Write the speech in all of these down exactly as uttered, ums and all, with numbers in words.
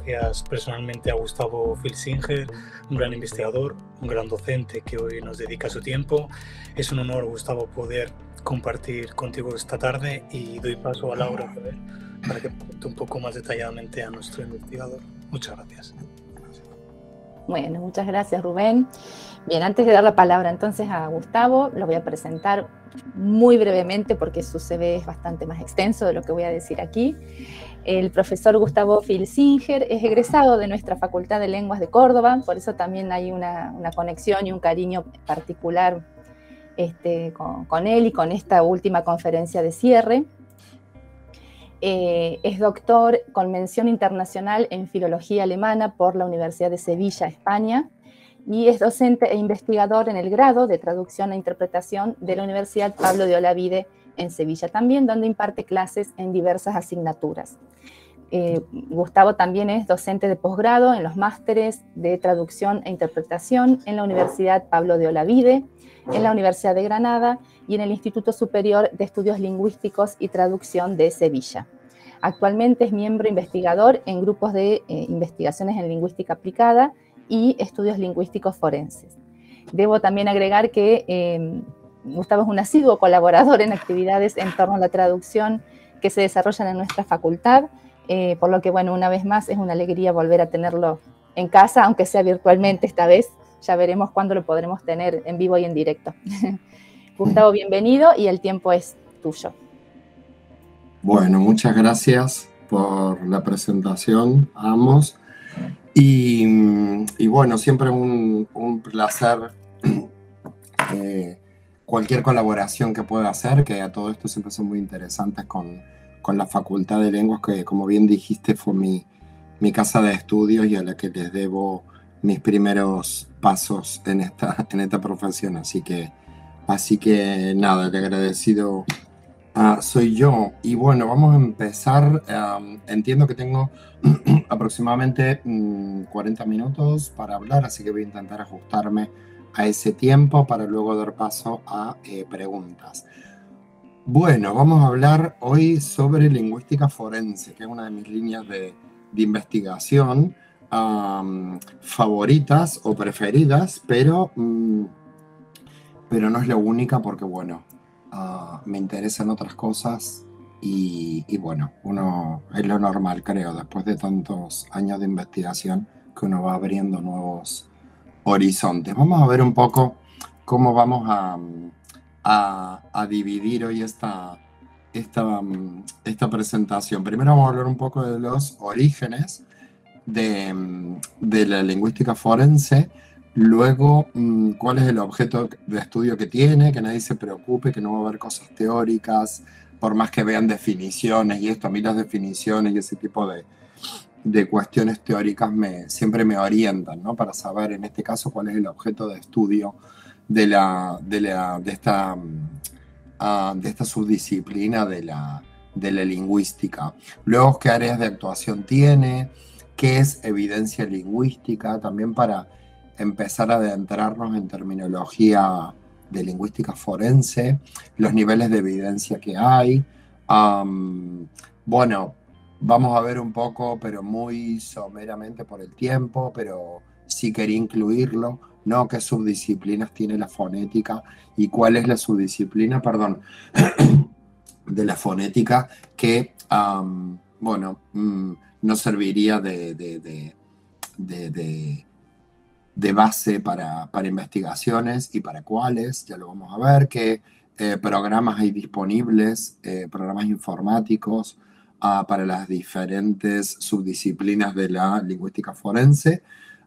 gracias personalmente a Gustavo Filsinger, un gran investigador, un gran docente que hoy nos dedica su tiempo. Es un honor, Gustavo, poder compartir contigo esta tarde y doy paso a Laura para que cuente un poco más detalladamente a nuestro investigador. Muchas gracias. Bueno, muchas gracias, Rubén. Bien, antes de dar la palabra entonces a Gustavo, lo voy a presentar muy brevemente porque su C V es bastante más extenso de lo que voy a decir aquí. El profesor Gustavo Filsinger es egresado de nuestra Facultad de Lenguas de Córdoba, por eso también hay una, una conexión y un cariño particular este, con, con él y con esta última conferencia de cierre. Eh, es doctor con mención internacional en Filología Alemana por la Universidad de Sevilla, España, y es docente e investigador en el grado de Traducción e Interpretación de la Universidad Pablo de Olavide en Sevilla también, donde imparte clases en diversas asignaturas. Eh, Gustavo también es docente de posgrado en los másteres de Traducción e Interpretación en la Universidad Pablo de Olavide, en la Universidad de Granada y en el Instituto Superior de Estudios Lingüísticos y Traducción de Sevilla. Actualmente es miembro investigador en grupos de eh, investigaciones en lingüística aplicada y estudios lingüísticos forenses. Debo también agregar que eh, Gustavo es un asiduo colaborador en actividades en torno a la traducción que se desarrollan en nuestra facultad, eh, por lo que, bueno, una vez más es una alegría volver a tenerlo en casa, aunque sea virtualmente esta vez. Ya veremos cuándo lo podremos tener en vivo y en directo. Gustavo, bienvenido y el tiempo es tuyo. Bueno, muchas gracias por la presentación a ambos. Y, y bueno, siempre un, un placer eh, cualquier colaboración que pueda hacer, que a todo esto siempre son muy interesantes con, con la Facultad de Lenguas, que como bien dijiste fue mi, mi casa de estudios y a la que les debo mis primeros pasos en esta, en esta profesión. Así que, así que nada, el agradecido uh, soy yo. Y bueno, vamos a empezar. Um, entiendo que tengo aproximadamente um, cuarenta minutos para hablar, así que voy a intentar ajustarme a ese tiempo para luego dar paso a eh, preguntas. Bueno, vamos a hablar hoy sobre lingüística forense, que es una de mis líneas de, de investigación um, favoritas o preferidas, pero, um, pero no es la única porque, bueno, uh, me interesan otras cosas y, y, bueno, uno es lo normal, creo, después de tantos años de investigación, que uno va abriendo nuevos horizontes. Vamos a ver un poco cómo vamos a, a, a dividir hoy esta, esta, esta presentación. Primero vamos a hablar un poco de los orígenes de, de la lingüística forense, luego cuál es el objeto de estudio que tiene, que nadie se preocupe, que no va a haber cosas teóricas, por más que vean definiciones y esto, a mí las definiciones y ese tipo de, de cuestiones teóricas me, siempre me orientan, ¿no? Para saber en este caso cuál es el objeto de estudio de, la, de, la, de, esta, uh, de esta subdisciplina de la, de la lingüística. Luego, qué áreas de actuación tiene, qué es evidencia lingüística, también para empezar a adentrarnos en terminología de lingüística forense, los niveles de evidencia que hay. Um, bueno, vamos a ver un poco, pero muy someramente por el tiempo, pero sí quería incluirlo, ¿no? ¿Qué subdisciplinas tiene la fonética y cuál es la subdisciplina, perdón, de la fonética que, um, bueno, um, nos serviría de, de, de, de, de, de base para, para investigaciones y para cuáles, ya lo vamos a ver, qué eh, programas hay disponibles, eh, programas informáticos, Uh, para las diferentes subdisciplinas de la lingüística forense.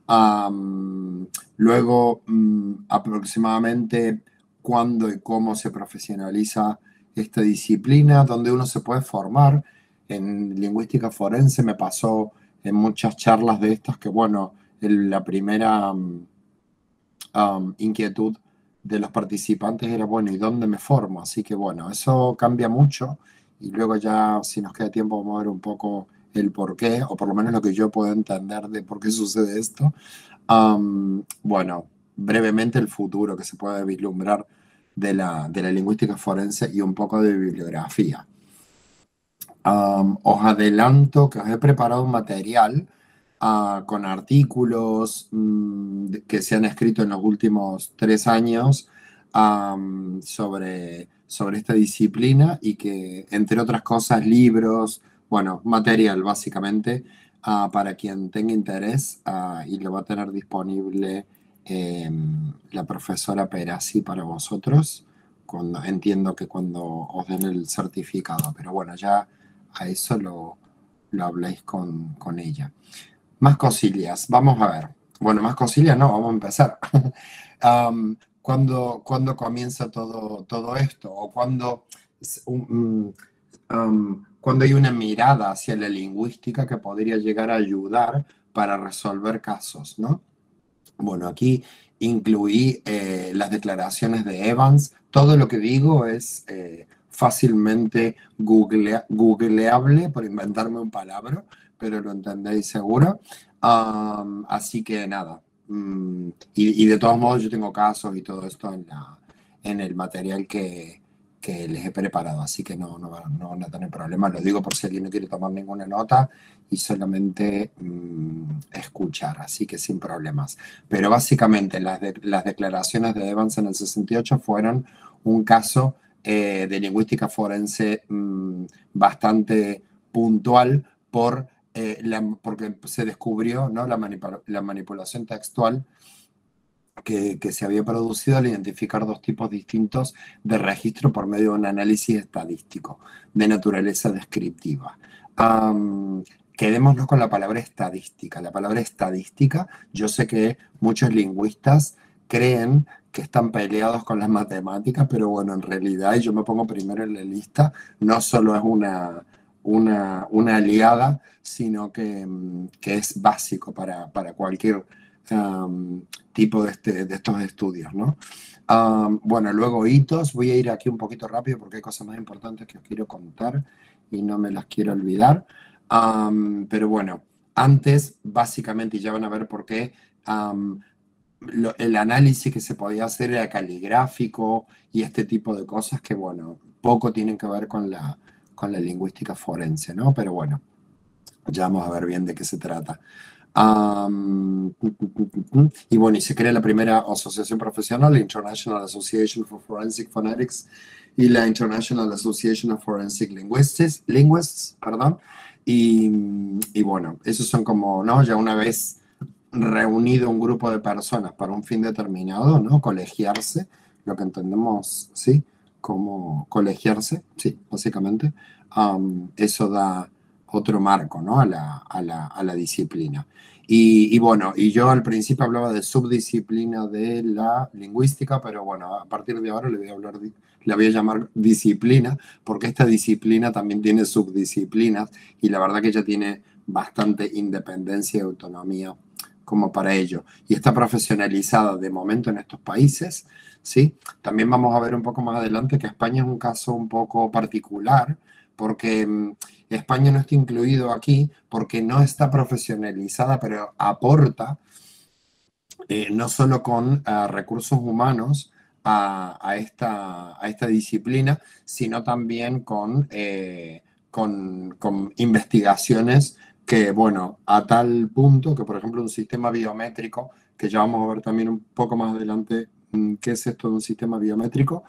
Um, luego, um, aproximadamente cuándo y cómo se profesionaliza esta disciplina, donde uno se puede formar en lingüística forense. Me pasó en muchas charlas de estas que, bueno, el, la primera um, um, inquietud de los participantes era, bueno, ¿y dónde me formo? Así que, bueno, eso cambia mucho. Y luego ya, si nos queda tiempo, vamos a ver un poco el por qué, o por lo menos lo que yo puedo entender de por qué sucede esto. Um, bueno, brevemente el futuro que se puede vislumbrar de la, de la lingüística forense y un poco de bibliografía. Um, os adelanto que os he preparado un material uh, con artículos um, que se han escrito en los últimos tres años um, sobre, sobre esta disciplina y que, entre otras cosas, libros, bueno, material básicamente, uh, para quien tenga interés uh, y lo va a tener disponible eh, la profesora Perazzi para vosotros. Cuando, entiendo que cuando os den el certificado, pero bueno, ya a eso lo, lo habléis con, con ella. Más cosillas, vamos a ver. Bueno, más cosillas no, vamos a empezar. um, ¿cuándo, ¿Cuándo comienza todo, todo esto? ¿O cuándo, um, um, cuándo hay una mirada hacia la lingüística que podría llegar a ayudar para resolver casos, ¿no? Bueno, aquí incluí eh, las declaraciones de Evans. Todo lo que digo es eh, fácilmente googlea, googleable, por inventarme un palabra, pero lo entendéis seguro. Um, así que nada. Um, y, y de todos modos yo tengo casos y todo esto en, la, en el material que, que les he preparado, así que no, no, no van a tener problemas. Lo digo por si alguien no quiere tomar ninguna nota y solamente mmm, escuchar, así que sin problemas. Pero básicamente las, de, las declaraciones de Evans en el sesenta y ocho fueron un caso eh, de lingüística forense mmm, bastante puntual por, eh, la, porque se descubrió, ¿no?, la, manipula la manipulación textual Que, que se había producido al identificar dos tipos distintos de registro por medio de un análisis estadístico de naturaleza descriptiva. Um, quedémonos con la palabra estadística. La palabra estadística, yo sé que muchos lingüistas creen que están peleados con las matemáticas, pero bueno, en realidad, y yo me pongo primero en la lista, no solo es una, una, una aliada, sino que, que es básico para, para cualquier Um, tipo de, este, de estos estudios, ¿no? Um, bueno, luego hitos. Voy a ir aquí un poquito rápido porque hay cosas más importantes que os quiero contar y no me las quiero olvidar. Um, pero bueno, antes, básicamente, y ya van a ver por qué, um, lo, el análisis que se podía hacer era caligráfico y este tipo de cosas que, bueno, poco tienen que ver con la, con la lingüística forense, ¿no? Pero bueno, ya vamos a ver bien de qué se trata. Um, y bueno, y se crea la primera asociación profesional, la International Association for Forensic Phonetics y la International Association of Forensic Linguists, Linguists perdón, y, y bueno, esos son como, ¿no?, ya una vez reunido un grupo de personas para un fin determinado, ¿no?, colegiarse, lo que entendemos, ¿sí?, como colegiarse, sí, básicamente, um, eso da otro marco, ¿no?, a la, a la, a la disciplina. Y, y bueno, y yo al principio hablaba de subdisciplina de la lingüística, pero bueno, a partir de ahora le voy a hablar, le voy a llamar disciplina, porque esta disciplina también tiene subdisciplinas y la verdad que ella tiene bastante independencia y autonomía como para ello. Y está profesionalizada de momento en estos países, ¿sí? También vamos a ver un poco más adelante que España es un caso un poco particular, porque mmm, España no está incluido aquí porque no está profesionalizada, pero aporta eh, no solo con uh, recursos humanos a, a, esta, a esta disciplina, sino también con, eh, con, con investigaciones que, bueno, a tal punto que, por ejemplo, un sistema biométrico, que ya vamos a ver también un poco más adelante qué es esto de un sistema biométrico,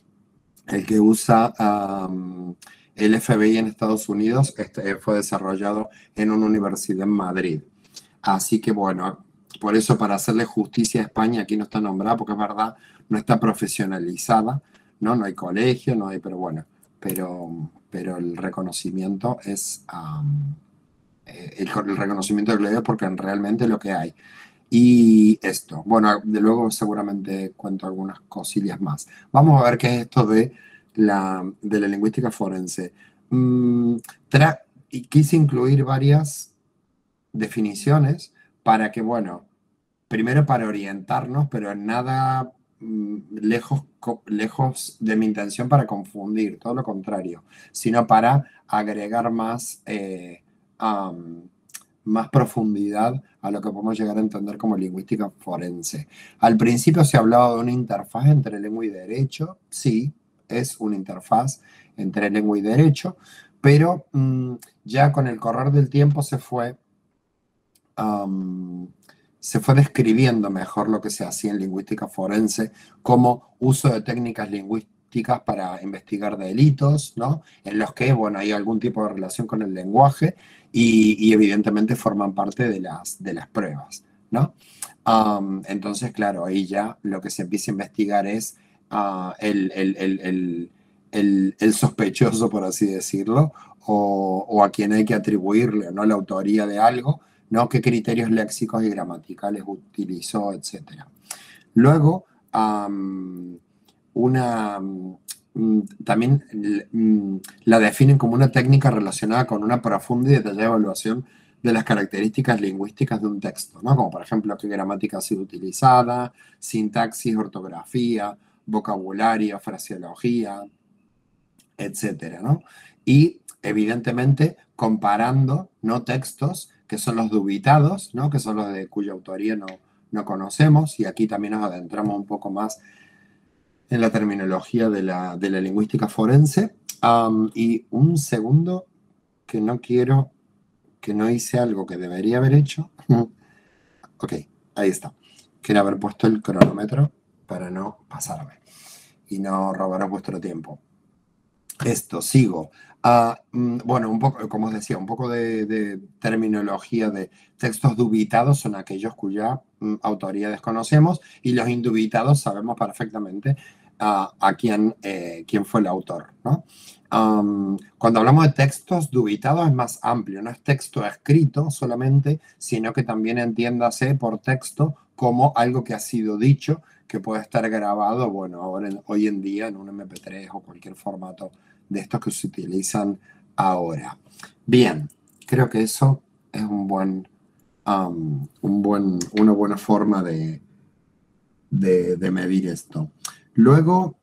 el que usa um, el F B I en Estados Unidos, este fue desarrollado en una universidad en Madrid. Así que bueno, por eso para hacerle justicia a España, aquí no está nombrada, porque es verdad, no está profesionalizada, no, no hay colegio, no hay, pero bueno, pero, pero el reconocimiento es, um, el, el reconocimiento de gloria porque realmente lo que hay. Y esto, bueno, de luego seguramente cuento algunas cosillas más. Vamos a ver qué es esto de la, de la lingüística forense. Mm, tra y quise incluir varias definiciones para que, bueno, primero para orientarnos, pero nada mm, lejos, lejos de mi intención para confundir, todo lo contrario, sino para agregar más... Eh, um, más profundidad a lo que podemos llegar a entender como lingüística forense. Al principio se hablaba de una interfaz entre lengua y derecho. Sí, es una interfaz entre lengua y derecho, pero mmm, ya con el correr del tiempo se fue um, se fue describiendo mejor lo que se hacía en lingüística forense como uso de técnicas lingüísticas para investigar delitos, ¿no? En los que, bueno, hay algún tipo de relación con el lenguaje y, y evidentemente forman parte de las, de las pruebas, ¿no? Um, entonces, claro, ahí ya lo que se empieza a investigar es uh, el, el, el, el, el, el sospechoso, por así decirlo, o, o a quien hay que atribuirle, ¿no?, la autoría de algo, ¿no?, qué criterios léxicos y gramaticales utilizó, etcétera. Luego, um, una, um, también um, la definen como una técnica relacionada con una profunda y detallada evaluación de las características lingüísticas de un texto, ¿no? Como por ejemplo qué gramática ha sido utilizada, sintaxis, ortografía, vocabulario, fraseología, etcétera, ¿no? Y evidentemente comparando, ¿no?, textos que son los dubitados, ¿no?, que son los de cuya autoría no, no conocemos, y aquí también nos adentramos un poco más en la terminología de la, de la lingüística forense. Um, y un segundo, que no quiero, que no hice algo que debería haber hecho. Ok, ahí está. Quiero haber puesto el cronómetro para no pasarme y no robaros vuestro tiempo. Esto, sigo. Uh, bueno, un poco, como os decía, un poco de, de terminología de textos dubitados son aquellos cuya um, autoría desconocemos, y los indubitados sabemos perfectamente uh, a quién, eh, quién fue el autor, ¿no? Um, cuando hablamos de textos dubitados es más amplio, no es texto escrito solamente, sino que también entiéndase por texto como algo que ha sido dicho, que puede estar grabado, bueno, ahora en, hoy en día en un eme pe tres o cualquier formato de estos que se utilizan ahora. Bien, creo que eso es un buen, um, un buen, una buena forma de, de, de medir esto. Luego,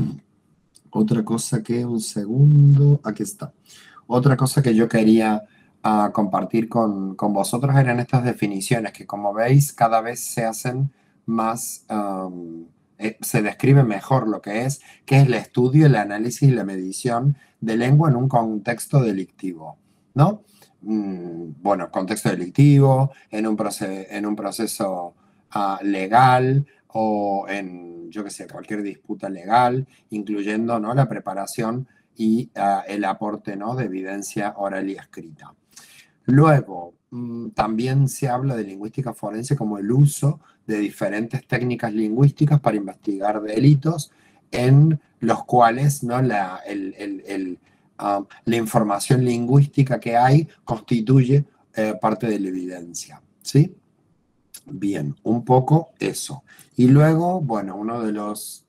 otra cosa que, un segundo, aquí está. Otra cosa que yo quería uh, compartir con, con vosotros eran estas definiciones que, como veis, cada vez se hacen más, um, eh, se describe mejor lo que es, que es el estudio, el análisis y la medición de lengua en un contexto delictivo, ¿no? Mm, bueno, contexto delictivo, en un, proce en un proceso uh, legal o en, yo qué sé, cualquier disputa legal, incluyendo, ¿no?, la preparación y uh, el aporte, ¿no?, de evidencia oral y escrita. Luego, mmm, también se habla de lingüística forense como el uso de diferentes técnicas lingüísticas para investigar delitos en los cuales, ¿no?, la, el, el, el, uh, la información lingüística que hay constituye eh, parte de la evidencia, ¿sí? Bien, un poco eso. Y luego, bueno, uno de los,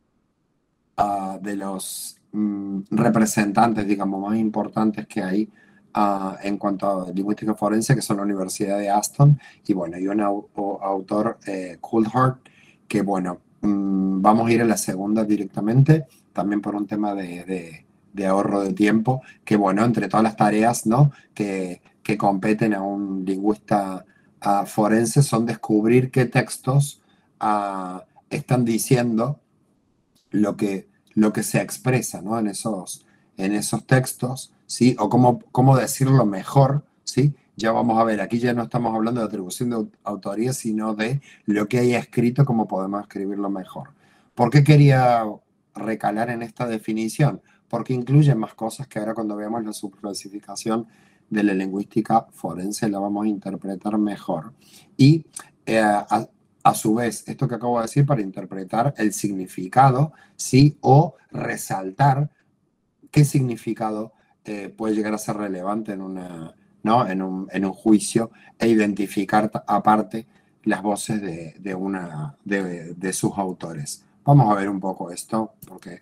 uh, de los um, representantes, digamos, más importantes que hay uh, en cuanto a lingüística forense, que son la Universidad de Aston, y bueno, y un au autor, eh, Coulthard, que bueno, um, vamos a ir a la segunda directamente, también por un tema de, de, de ahorro de tiempo, que bueno, entre todas las tareas, ¿no?, que, que competen a un lingüista Uh, forense son descubrir qué textos uh, están diciendo lo que, lo que se expresa, ¿no?, en, esos, en esos textos, ¿sí? O cómo, cómo decirlo mejor, ¿sí? Ya vamos a ver, aquí ya no estamos hablando de atribución de autoría, sino de lo que hay escrito, cómo podemos escribirlo mejor. ¿Por qué quería recalar en esta definición? Porque incluye más cosas que ahora, cuando veamos la subclasificación de la lingüística forense, la vamos a interpretar mejor. Y eh, a, a su vez, esto que acabo de decir, para interpretar el significado, ¿sí?, o resaltar qué significado eh, puede llegar a ser relevante en, una, ¿no?, en, un, en un juicio, e identificar aparte las voces de, de, una, de, de sus autores. Vamos a ver un poco esto, porque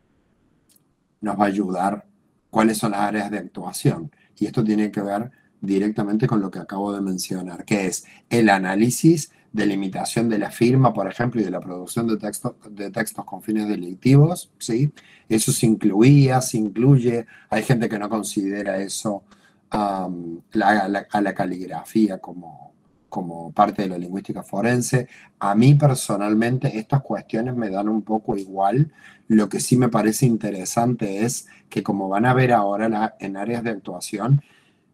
nos va a ayudar cuáles son las áreas de actuación. Y esto tiene que ver directamente con lo que acabo de mencionar, que es el análisis de limitación de la firma, por ejemplo, y de la producción de, texto, de textos con fines delictivos, ¿sí? Eso se incluía, se incluye, hay gente que no considera eso, um, la, la, a la caligrafía como, como parte de la lingüística forense. A mí personalmente estas cuestiones me dan un poco igual. Lo que sí me parece interesante es que, como van a ver ahora la, en áreas de actuación,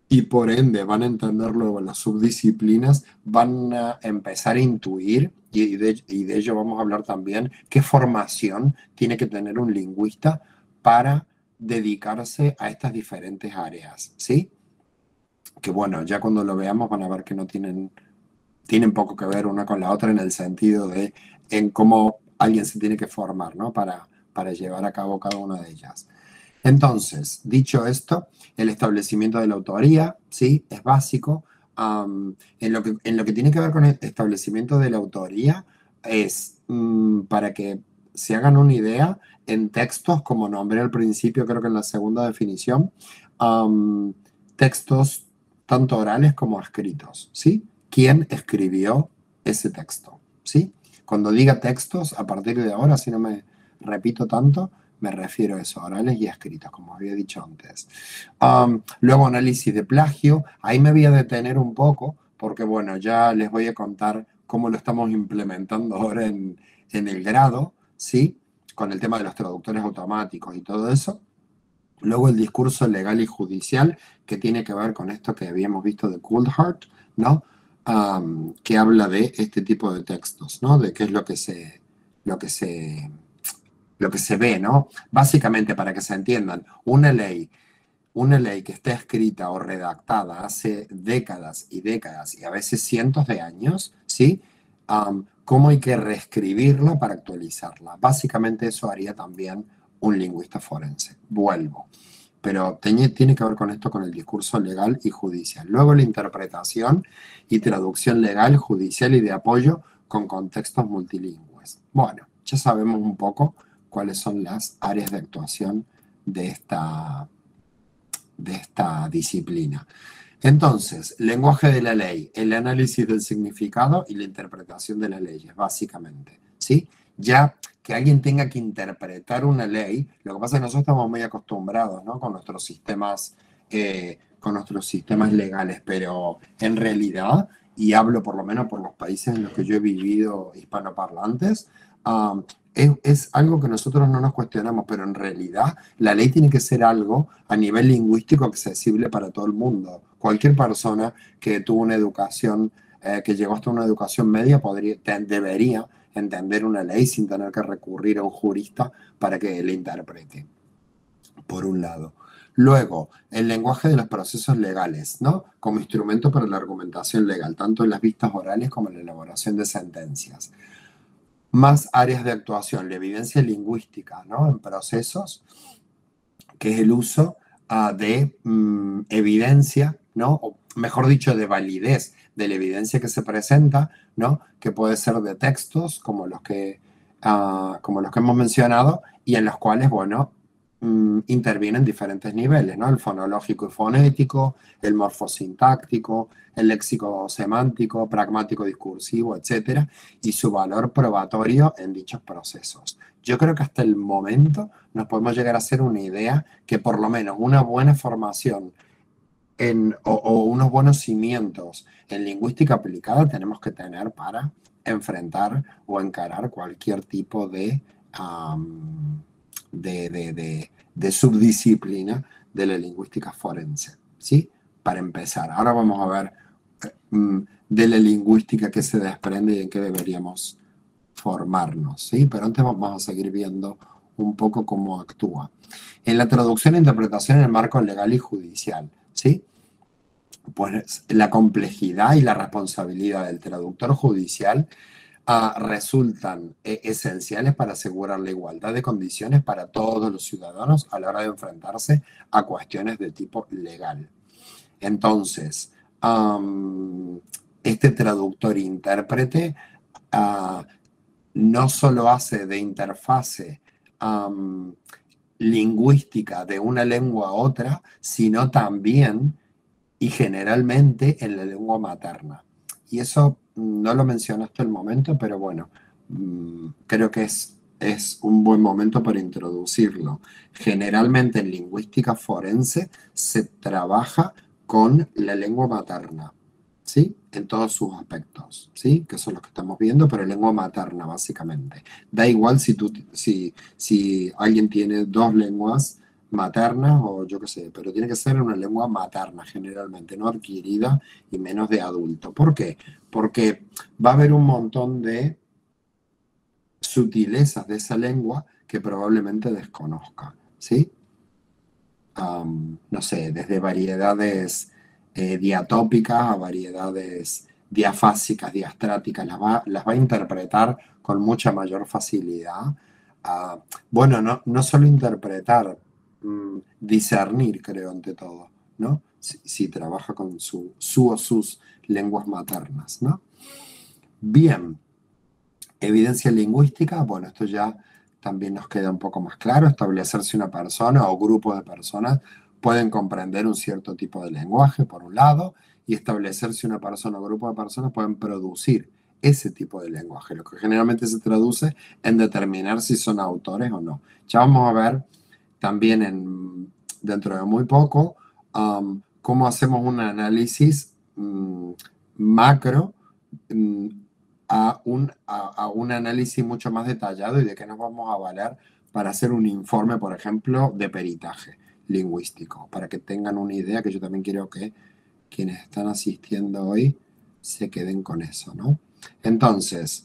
y por ende van a entender luego las subdisciplinas, van a empezar a intuir, y de, y de ello vamos a hablar también, qué formación tiene que tener un lingüista para dedicarse a estas diferentes áreas, ¿sí? Que bueno, ya cuando lo veamos van a ver que no tienen, tienen poco que ver una con la otra en el sentido de en cómo alguien se tiene que formar, ¿no? Para, para llevar a cabo cada una de ellas. Entonces, dicho esto, el establecimiento de la autoría, ¿sí? Es básico. Um, en, lo que, en lo que tiene que ver con el establecimiento de la autoría, es um, para que se hagan una idea, en textos, como nombré al principio, creo que en la segunda definición, um, textos tanto orales como escritos, ¿sí? ¿Quién escribió ese texto? ¿Sí? Cuando diga textos, a partir de ahora, si no me repito tanto, me refiero a eso, orales y escritos, como había dicho antes. Um, luego, análisis de plagio. Ahí me voy a detener un poco, porque bueno, ya les voy a contar cómo lo estamos implementando ahora en, en el grado, ¿sí? Con el tema de los traductores automáticos y todo eso. Luego, el discurso legal y judicial, que tiene que ver con esto que habíamos visto de Coulthard, ¿no? Um, que habla de este tipo de textos, ¿no? De qué es lo que se... Lo que se lo que se ve, ¿no? Básicamente, para que se entiendan, una ley, una ley que está escrita o redactada hace décadas y décadas y a veces cientos de años, ¿sí? Um, ¿Cómo hay que reescribirla para actualizarla? Básicamente eso haría también un lingüista forense. Vuelvo. Pero tiene, tiene que ver con esto, con el discurso legal y judicial. Luego la interpretación y traducción legal, judicial y de apoyo con contextos multilingües. Bueno, ya sabemos un poco cuáles son las áreas de actuación de esta, de esta disciplina. Entonces, lenguaje de la ley, el análisis del significado y la interpretación de las leyes, básicamente, ¿sí? Ya que alguien tenga que interpretar una ley, lo que pasa es que nosotros estamos muy acostumbrados, ¿no? Con nuestros sistemas, eh, con nuestros sistemas legales, pero en realidad, y hablo por lo menos por los países en los que yo he vivido hispanoparlantes, um, Es, es algo que nosotros no nos cuestionamos, pero en realidad la ley tiene que ser algo a nivel lingüístico accesible para todo el mundo. Cualquier persona que tuvo una educación, eh, que llegó hasta una educación media, podría, te, debería entender una ley sin tener que recurrir a un jurista para que le interprete, por un lado. Luego, el lenguaje de los procesos legales, ¿no? Como instrumento para la argumentación legal, tanto en las vistas orales como en la elaboración de sentencias. Más áreas de actuación, la evidencia lingüística, ¿no? En procesos, que es el uso uh, de um, evidencia, ¿no? O mejor dicho, de validez de la evidencia que se presenta, ¿no? Que puede ser de textos, como los que, uh, como los que hemos mencionado, y en los cuales, bueno, um, intervienen diferentes niveles, ¿no? El fonológico y fonético, el morfosintáctico, el léxico semántico, pragmático discursivo, etcétera, y su valor probatorio en dichos procesos. Yo creo que hasta el momento nos podemos llegar a hacer una idea que por lo menos una buena formación en, o, o unos buenos cimientos en lingüística aplicada tenemos que tener para enfrentar o encarar cualquier tipo de, um, de, de, de, de subdisciplina de la lingüística forense, ¿sí? Para empezar. Ahora vamos a ver um, de la lingüística que se desprende y en qué deberíamos formarnos, ¿sí? Pero antes vamos a seguir viendo un poco cómo actúa. En la traducción e interpretación en el marco legal y judicial, ¿sí? Pues la complejidad y la responsabilidad del traductor judicial uh, resultan eh, esenciales para asegurar la igualdad de condiciones para todos los ciudadanos a la hora de enfrentarse a cuestiones de tipo legal. Entonces, um, este traductor e intérprete uh, no solo hace de interfase um, lingüística de una lengua a otra, sino también y generalmente en la lengua materna. Y eso no lo mencioné hasta el momento, pero bueno, creo que es, es un buen momento para introducirlo. Generalmente en lingüística forense se trabaja con la lengua materna, ¿sí? En todos sus aspectos, ¿sí? Que son los que estamos viendo, pero lengua materna básicamente. Da igual si, tú, si, si alguien tiene dos lenguas maternas o yo qué sé, pero tiene que ser una lengua materna generalmente, no adquirida y menos de adulto. ¿Por qué? Porque va a haber un montón de sutilezas de esa lengua que probablemente desconozca, ¿sí? Um, no sé, desde variedades eh, diatópicas a variedades diafásicas, diastráticas, las va, las va a interpretar con mucha mayor facilidad. Uh, bueno, no, no solo interpretar, um, discernir, creo, ante todo, ¿no? Si, si trabaja con su, su o sus lenguas maternas, ¿no? Bien. Evidencia lingüística, bueno, esto ya también nos queda un poco más claro, establecer si una persona o grupo de personas pueden comprender un cierto tipo de lenguaje, por un lado, y establecer si una persona o grupo de personas pueden producir ese tipo de lenguaje, lo que generalmente se traduce en determinar si son autores o no. Ya vamos a ver también en, dentro de muy poco um, cómo hacemos un análisis um, macro um, A un, a, a un análisis mucho más detallado y de qué nos vamos a valer para hacer un informe, por ejemplo, de peritaje lingüístico, para que tengan una idea, que yo también quiero que quienes están asistiendo hoy se queden con eso, ¿no? Entonces,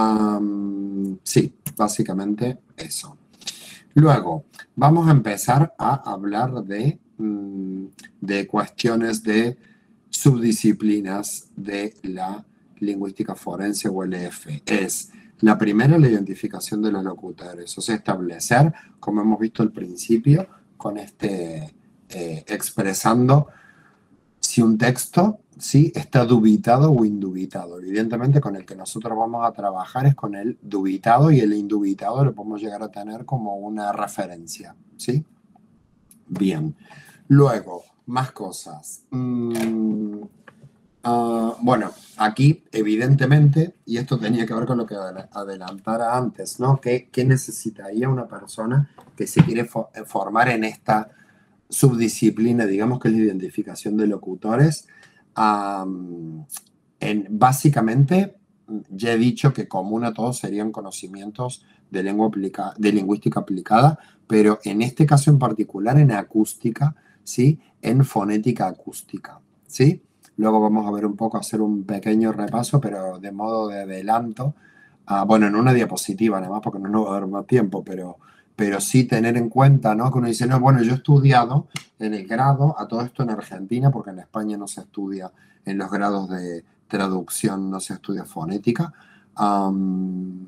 um, sí, básicamente eso. Luego, vamos a empezar a hablar de, um, de cuestiones de subdisciplinas de la lingüística forense o L F. Es la primera, la identificación de los locutores, o sea, establecer, como hemos visto al principio, con este eh, expresando si un texto sí está dubitado o indubitado. Evidentemente, con el que nosotros vamos a trabajar es con el dubitado, y el indubitado lo podemos llegar a tener como una referencia, ¿sí? Bien. Luego, más cosas. Mm, Uh, bueno, aquí evidentemente, y esto tenía que ver con lo que adelantara antes, ¿no? ¿Qué, qué necesitaría una persona que se quiere fo formar en esta subdisciplina, digamos que es la identificación de locutores? Um, en, básicamente, ya he dicho que común a todos serían conocimientos de, lengua aplica de lingüística aplicada, pero en este caso en particular en acústica, ¿sí? En fonética acústica, ¿sí? Luego vamos a ver un poco, hacer un pequeño repaso, pero de modo de adelanto. Uh, bueno, en una diapositiva nada más, porque no nos va a dar más tiempo, pero, pero sí tener en cuenta, ¿no? Que uno dice, no, bueno, yo he estudiado en el grado, a todo esto en Argentina, porque en España no se estudia en los grados de traducción, no se estudia fonética. Um,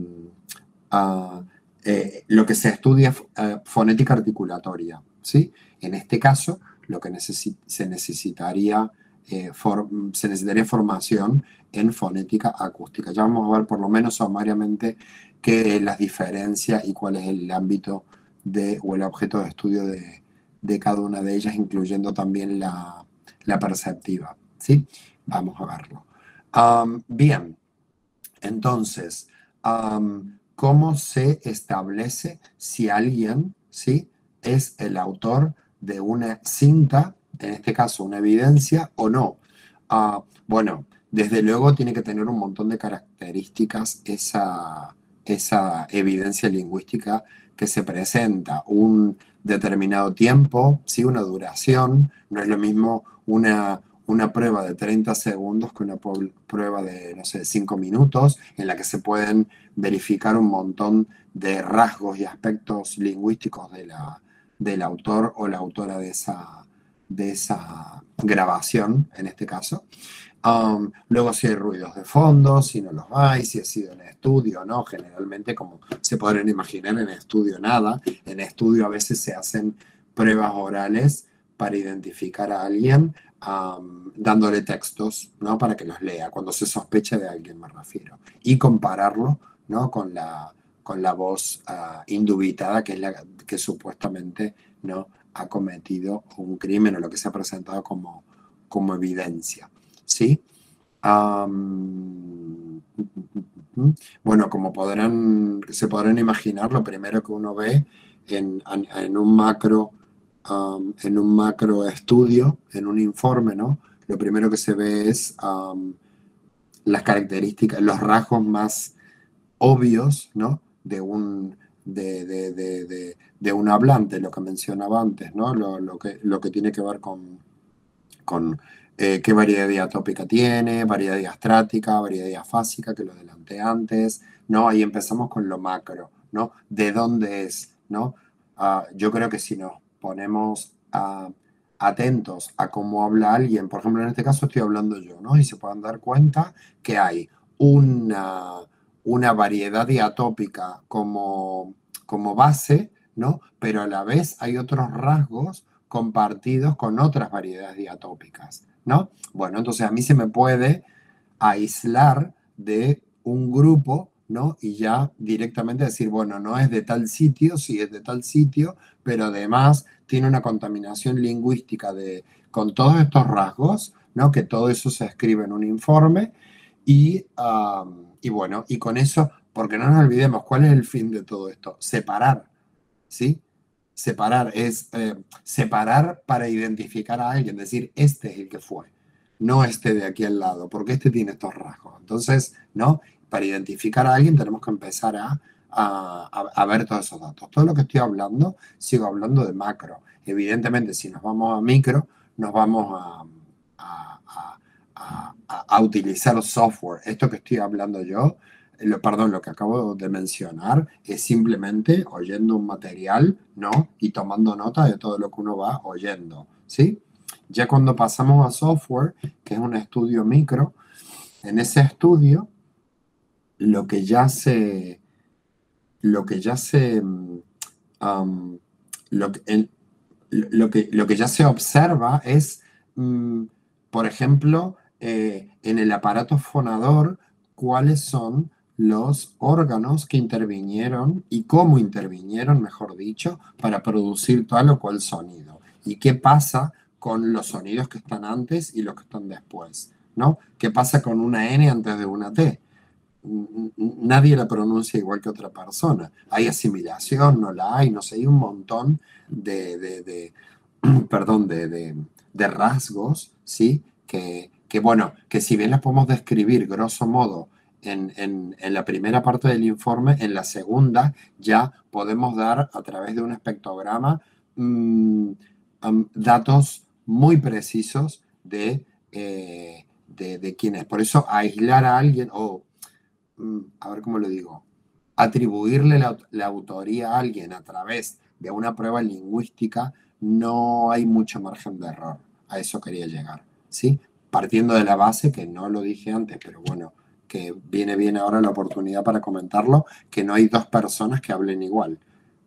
uh, eh, lo que se estudia es uh, fonética articulatoria, ¿sí? En este caso, lo que necesi se necesitaría... Eh, for, se necesitaría formación en fonética acústica. Ya vamos a ver por lo menos sumariamente qué es la diferencia y cuál es el ámbito de, o el objeto de estudio de, de cada una de ellas, incluyendo también la, la perceptiva, ¿sí? Vamos a verlo. Um, bien, entonces, um, ¿cómo se establece si alguien, ¿sí?, es el autor de una cinta, en este caso una evidencia, o no? Uh, bueno, desde luego tiene que tener un montón de características esa, esa evidencia lingüística que se presenta. Un determinado tiempo, ¿sí? Una duración. No es lo mismo una, una prueba de treinta segundos que una prueba de, no sé, cinco minutos, en la que se pueden verificar un montón de rasgos y aspectos lingüísticos de la, del autor o la autora de esa de esa grabación, en este caso. Um, luego si hay ruidos de fondo, si no los hay, si ha sido en estudio o no. Generalmente, como se podrán imaginar, en estudio nada. En estudio a veces se hacen pruebas orales para identificar a alguien, um, dándole textos, ¿no?, para que los lea, cuando se sospecha de alguien, me refiero. Y compararlo, ¿no?, con la, con la voz uh, indubitada, que es la que supuestamente, ¿no?, ha cometido un crimen, o lo que se ha presentado como, como evidencia, ¿sí? Um, bueno, como podrán, se podrán imaginar, lo primero que uno ve en, en, en un macro um, en un macro estudio, en un informe, ¿no?, lo primero que se ve es um, las características, los rasgos más obvios, ¿no?, de un de, de, de, de, de un hablante, lo que mencionaba antes, ¿no? Lo, lo, que, lo que tiene que ver con, con eh, qué variedad diatópica tiene, variedad diastrática, variedad diafásica, que lo adelanté antes, ¿no? Ahí empezamos con lo macro, ¿no? ¿De dónde es, ¿no? Uh, yo creo que si nos ponemos uh, atentos a cómo habla alguien, por ejemplo, en este caso estoy hablando yo, ¿no? Y se pueden dar cuenta que hay una, una variedad diatópica como, como base, ¿no? Pero a la vez hay otros rasgos compartidos con otras variedades diatópicas, ¿no? Bueno, entonces a mí se me puede aislar de un grupo, ¿no? Y ya directamente decir, bueno, no es de tal sitio, sí es de tal sitio, pero además tiene una contaminación lingüística de, con todos estos rasgos, ¿no? Que todo eso se escribe en un informe y, um, y bueno, y con eso, porque no nos olvidemos, ¿cuál es el fin de todo esto? Separar, ¿sí? Separar es eh, separar para identificar a alguien, decir, este es el que fue, no este de aquí al lado, porque este tiene estos rasgos. Entonces, ¿no? Para identificar a alguien tenemos que empezar a, a, a ver todos esos datos. Todo lo que estoy hablando, sigo hablando de macro. Evidentemente, si nos vamos a micro, nos vamos a, a, a, a, a utilizar software. Esto que estoy hablando yo, Lo, perdón, lo que acabo de mencionar es simplemente oyendo un material, ¿no? Y tomando nota de todo lo que uno va oyendo, ¿sí? Ya cuando pasamos a software, que es un estudio micro, en ese estudio, lo que ya se, lo que ya se, um, lo, el, lo, que, lo que ya se observa es, um, por ejemplo, eh, en el aparato fonador, cuáles son los órganos que intervinieron y cómo intervinieron, mejor dicho, para producir tal o cual sonido. ¿Y qué pasa con los sonidos que están antes y los que están después? ¿No? ¿Qué pasa con una N antes de una T? Nadie la pronuncia igual que otra persona. Hay asimilación, no la hay, no sé, hay un montón de, de, de perdón, de, de, de rasgos, ¿sí? Que, que, bueno, que si bien las podemos describir grosso modo En, en, en la primera parte del informe, en la segunda ya podemos dar a través de un espectrograma mmm, um, datos muy precisos de, eh, de, de quién es. Por eso aislar a alguien, o um, a ver cómo lo digo, atribuirle la, la autoría a alguien a través de una prueba lingüística, no hay mucho margen de error. A eso quería llegar, ¿sí? Partiendo de la base, que no lo dije antes, pero bueno, que viene bien ahora la oportunidad para comentarlo, que no hay dos personas que hablen igual.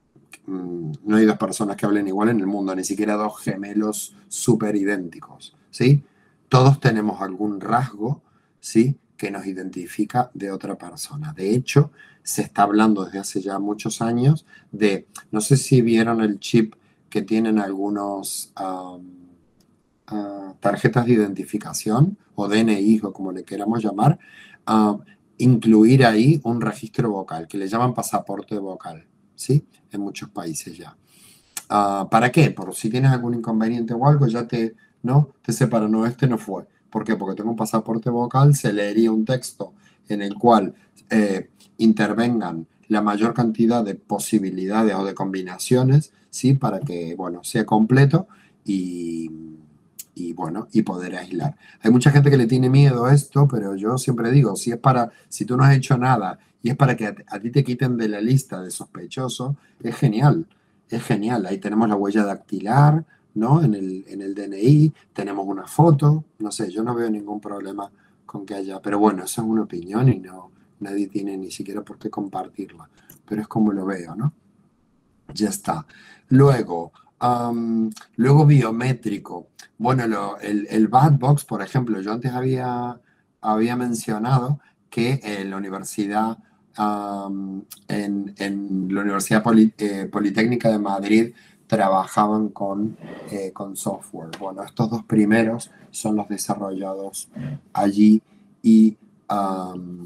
No hay dos personas que hablen igual en el mundo, ni siquiera dos gemelos súper idénticos, ¿sí? Todos tenemos algún rasgo, ¿sí?, que nos identifica de otra persona. De hecho, se está hablando desde hace ya muchos años de, no sé si vieron el chip que tienen algunos um, uh, tarjetas de identificación, o D N I, o como le queramos llamar, Uh, incluir ahí un registro vocal, que le llaman pasaporte vocal, ¿sí? En muchos países ya. Uh, ¿Para qué? Por si tienes algún inconveniente o algo, ya te, ¿no? te separa, no, este no fue. ¿Por qué? Porque tengo un pasaporte vocal, se leería un texto en el cual eh, intervengan la mayor cantidad de posibilidades o de combinaciones, ¿sí? Para que, bueno, sea completo y... y bueno, y poder aislar. Hay mucha gente que le tiene miedo a esto, pero yo siempre digo, si es para, si tú no has hecho nada y es para que a, a ti te quiten de la lista de sospechosos, es genial, es genial. Ahí tenemos la huella dactilar, ¿no? En el, en el D N I, tenemos una foto, no sé, yo no veo ningún problema con que haya, pero bueno, esa es una opinión y no, nadie tiene ni siquiera por qué compartirla, pero es como lo veo, ¿no? Ya está. Luego, Um, luego biométrico. Bueno, lo, el, el Bat Box, por ejemplo, yo antes había, había mencionado que en la universidad, um, en, en la Universidad Poli, eh, Politécnica de Madrid trabajaban con, eh, con software. Bueno, estos dos primeros son los desarrollados allí y, um,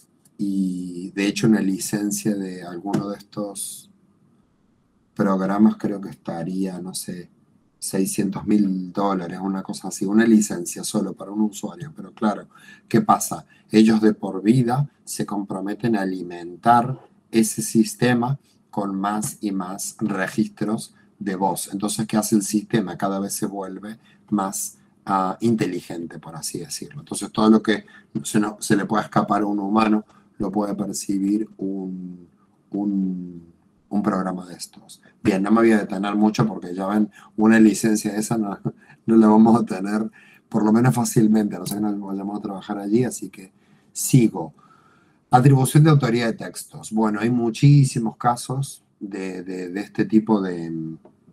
y de hecho una licencia de alguno de estos programas creo que estaría, no sé, seiscientos mil dólares, una cosa así, una licencia solo para un usuario. Pero claro, ¿qué pasa? Ellos de por vida se comprometen a alimentar ese sistema con más y más registros de voz. Entonces, ¿qué hace el sistema? Cada vez se vuelve más uh, inteligente, por así decirlo. Entonces, todo lo que se, no, se le pueda escapar a un humano, lo puede percibir un, un, un programa de estos. Bien, no me voy a detener mucho porque ya ven, una licencia de esa no, no la vamos a tener, por lo menos fácilmente, a no ser que nos vayamos a trabajar allí, así que sigo. Atribución de autoría de textos. Bueno, hay muchísimos casos de, de, de este tipo de,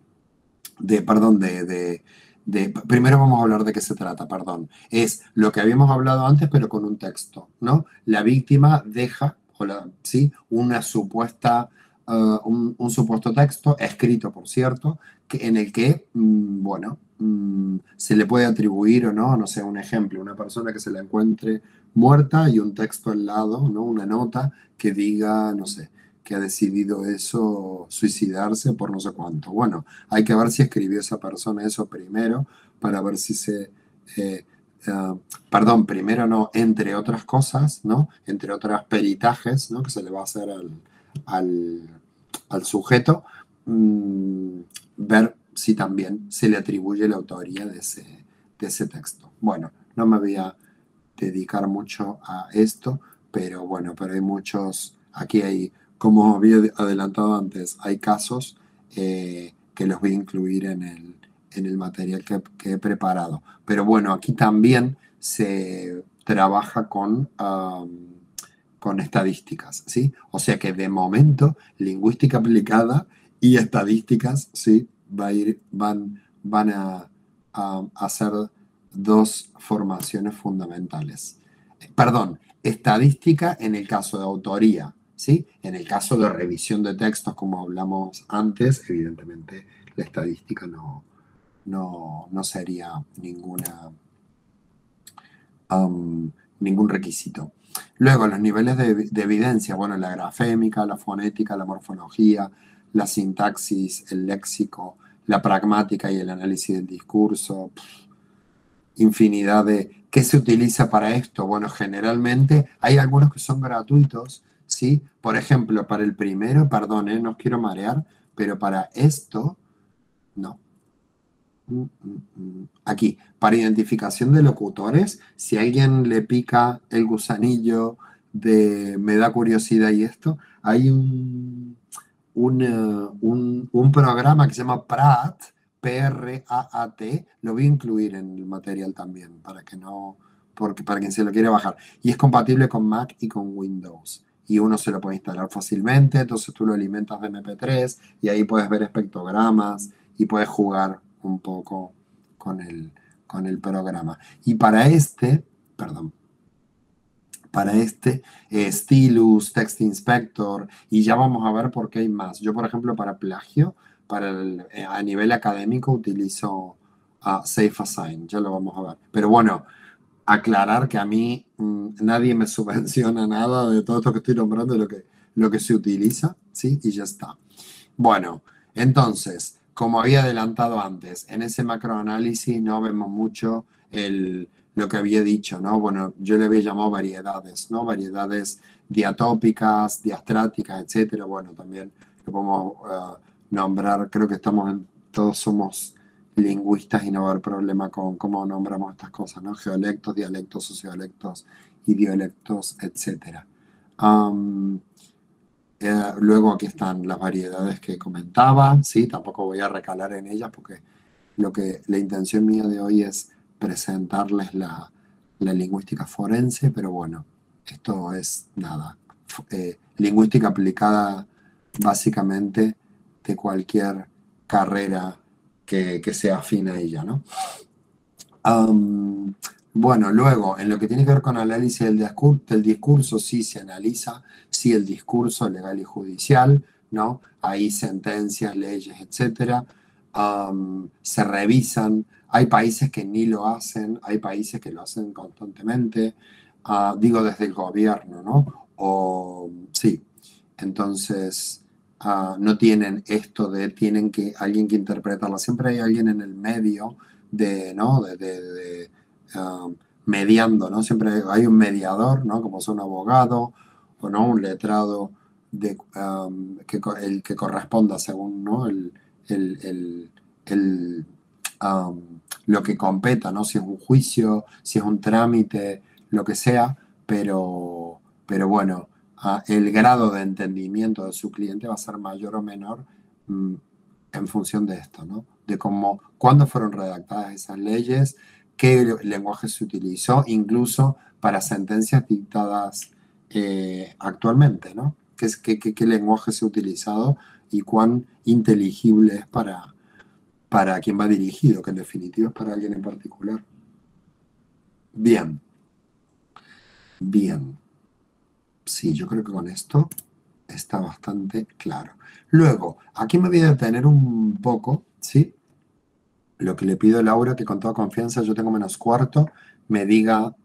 de perdón, de, de, de... Primero vamos a hablar de qué se trata, perdón. Es lo que habíamos hablado antes, pero con un texto, ¿no? La víctima deja, o la, ¿sí? Una supuesta, uh, un, un supuesto texto, escrito, por cierto, que, en el que, mmm, bueno, mmm, se le puede atribuir o no, no sé, un ejemplo, una persona que se la encuentre muerta y un texto al lado, ¿no? Una nota que diga, no sé, que ha decidido eso, suicidarse por no sé cuánto. Bueno, hay que ver si escribió esa persona eso primero, para ver si se... Eh, uh, perdón, primero no, entre otras cosas, ¿no? Entre otras peritajes, ¿no? Que se le va a hacer al, al, al sujeto, mmm, ver si también se le atribuye la autoría de ese, de ese texto. Bueno, no me voy a dedicar mucho a esto, pero bueno, pero hay muchos, aquí hay, como había adelantado antes, hay casos eh, que los voy a incluir en el, en el material que, que he preparado. Pero bueno, aquí también se trabaja con, um, con estadísticas, ¿sí? O sea que de momento, lingüística aplicada y estadísticas, ¿sí? Va a ir, van, van a, a hacer dos formaciones fundamentales. Perdón, estadística en el caso de autoría, ¿sí? En el caso de revisión de textos, como hablamos antes, evidentemente la estadística no, no, no sería ninguna, um, ningún requisito. Luego, los niveles de, de evidencia, bueno, la grafémica, la fonética, la morfología, la sintaxis, el léxico, la pragmática y el análisis del discurso, pff, infinidad de... ¿Qué se utiliza para esto? Bueno, generalmente hay algunos que son gratuitos, ¿sí? Por ejemplo, para el primero, perdón, ¿eh? No os quiero marear, pero para esto, no. Aquí, para identificación de locutores, si a alguien le pica el gusanillo de me da curiosidad y esto, hay un, un, uh, un, un programa que se llama Praat, P R A A T, lo voy a incluir en el material también, para que no, porque para quien se lo quiere bajar. Y es compatible con Mac y con Windows. Y uno se lo puede instalar fácilmente, entonces tú lo alimentas de eme pe tres y ahí puedes ver espectrogramas y puedes jugar un poco con el, con el programa. Y para este, perdón, para este, eh, Stylus, Text Inspector, y ya vamos a ver por qué hay más. Yo, por ejemplo, para plagio, para el, eh, a nivel académico utilizo uh, Safe Assign, ya lo vamos a ver. Pero bueno, aclarar que a mí mmm, nadie me subvenciona nada de todo esto que estoy nombrando, lo que, lo que se utiliza, ¿sí? Y ya está. Bueno, entonces, como había adelantado antes, en ese macroanálisis no vemos mucho el, lo que había dicho, ¿no? Bueno, yo le había llamado variedades, ¿no? Variedades diatópicas, diastráticas, etcétera. Bueno, también lo podemos uh, nombrar, creo que estamos en, todos somos lingüistas y no va a haber problema con cómo nombramos estas cosas, ¿no? Geolectos, dialectos, sociolectos, idiolectos, etcétera. Um, Eh, luego aquí están las variedades que comentaba, ¿sí? Tampoco voy a recalar en ellas porque lo que, la intención mía de hoy es presentarles la, la lingüística forense, pero bueno, esto es nada. Eh, lingüística aplicada básicamente de cualquier carrera que, que sea afín a ella, ¿no? Um, bueno, luego, en lo que tiene que ver con análisis del discurso, del discurso, sí se analiza, sí el discurso legal y judicial, ¿no? Hay sentencias, leyes, etcétera. Um, se revisan. Hay países que ni lo hacen, hay países que lo hacen constantemente, uh, digo desde el gobierno, ¿no? O, sí, entonces... Uh, no tienen esto de tienen que alguien que interpretarla. Siempre hay alguien en el medio de, ¿no? de, de, de uh, mediando, ¿no? Siempre hay un mediador, ¿no? Como es un abogado o no un letrado de, um, que, el que corresponda según, ¿no? el, el, el, el, um, lo que competa, ¿no? Si es un juicio, si es un trámite, lo que sea, pero, pero bueno, uh, el grado de entendimiento de su cliente va a ser mayor o menor um, en función de esto, ¿no? De cómo, cuándo fueron redactadas esas leyes, qué lenguaje se utilizó, incluso para sentencias dictadas eh, actualmente, ¿no? ¿Qué, qué, qué, qué lenguaje se ha utilizado y cuán inteligible es para, para quien va dirigido, que en definitiva es para alguien en particular. Bien. Bien. Sí, yo creo que con esto está bastante claro. Luego, aquí me voy a detener un poco, ¿sí? Lo que le pido a Laura, que con toda confianza, yo tengo menos cuarto, me diga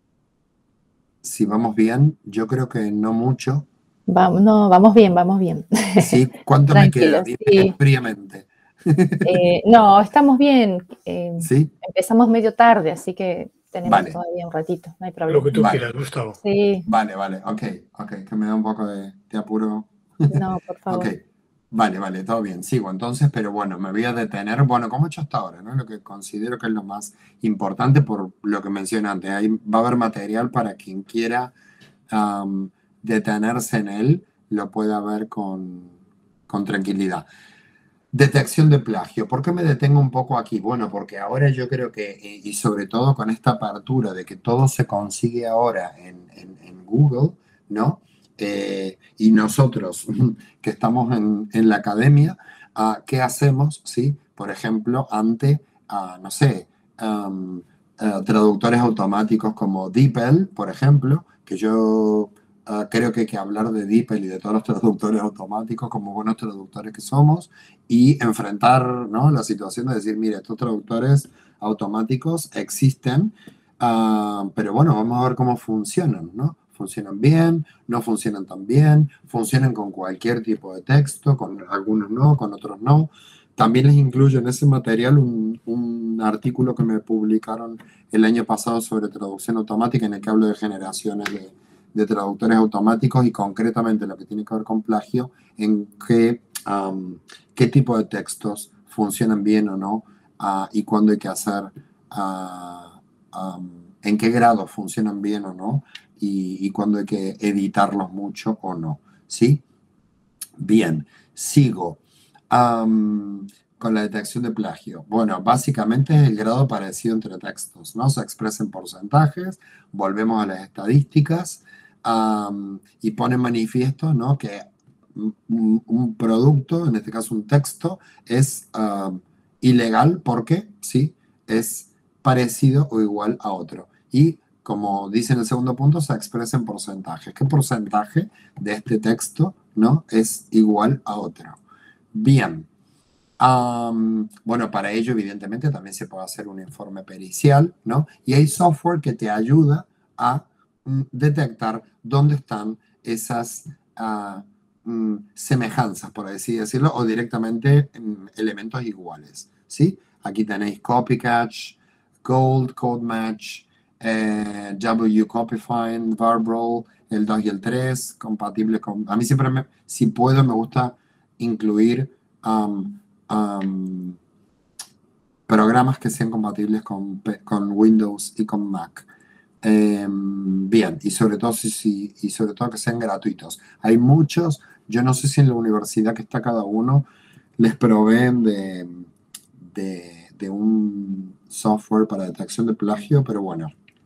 si vamos bien. Yo creo que no mucho. Vamos, no, vamos bien, vamos bien. Sí, ¿cuánto me queda? Dime sí. fríamente. Eh, no, estamos bien. Eh, ¿Sí? Empezamos medio tarde, así que tenemos Vale. todavía un ratito, no hay problema. Lo que tú Vale. quieras, Gustavo. Sí. Vale, vale, ok, ok, que me da un poco de, de apuro. No, por favor. Ok, vale, vale, todo bien, sigo entonces, pero bueno, me voy a detener, bueno, como he hecho hasta ahora, ¿no? Lo que considero que es lo más importante por lo que mencioné antes. Ahí va a haber material para quien quiera um, detenerse en él, lo pueda ver con, con tranquilidad. Detección de plagio. ¿Por qué me detengo un poco aquí? Bueno, porque ahora yo creo que, y sobre todo con esta apertura de que todo se consigue ahora en, en, en Google, ¿no? Eh, y nosotros que estamos en, en la academia, uh, ¿qué hacemos? ¿Sí? Por ejemplo, ante, uh, no sé, um, uh, traductores automáticos como DeepL, por ejemplo, que yo uh, creo que hay que hablar de DeepL y de todos los traductores automáticos como buenos traductores que somos, y enfrentar, ¿no? La situación de decir, mire, estos traductores automáticos existen, uh, pero bueno, vamos a ver cómo funcionan, ¿no? Funcionan bien, no funcionan tan bien, funcionan con cualquier tipo de texto, con algunos no, con otros no. También les incluyo en ese material un, un artículo que me publicaron el año pasado sobre traducción automática, en el que hablo de generaciones de, de traductores automáticos y concretamente lo que tiene que ver con plagio, en qué, um, qué tipo de textos funcionan bien o no, uh, y cuándo hay que hacer, uh, um, en qué grado funcionan bien o no, y, y cuándo hay que editarlos mucho o no, ¿sí? Bien, sigo. Um, con la detección de plagio. Bueno, básicamente es el grado parecido entre textos, ¿no? Se expresa en porcentajes, volvemos a las estadísticas um, y pone en manifiesto, ¿no? Que un, un producto, en este caso un texto, es uh, ilegal porque, sí, es parecido o igual a otro. Y como dice en el segundo punto, se expresa en porcentajes. ¿Qué porcentaje de este texto, ¿no? es igual a otro? Bien. Um, bueno, para ello, evidentemente, también se puede hacer un informe pericial, ¿no? Y hay software que te ayuda a mm, detectar dónde están esas uh, mm, semejanzas, por así decirlo, o directamente mm, elementos iguales, ¿sí? Aquí tenéis Copycatch, Gold, CodeMatch, eh, W Copyfind, Verbal, el dos y el tres, compatible con... A mí siempre, me, si puedo, me gusta incluir... Um, Um, programas que sean compatibles con, con Windows y con Mac. Eh, bien, y sobre, todo, si, si, y sobre todo que sean gratuitos. Hay muchos, yo no sé si en la universidad que está cada uno les proveen de, de, de un software para detección de plagio, pero bueno,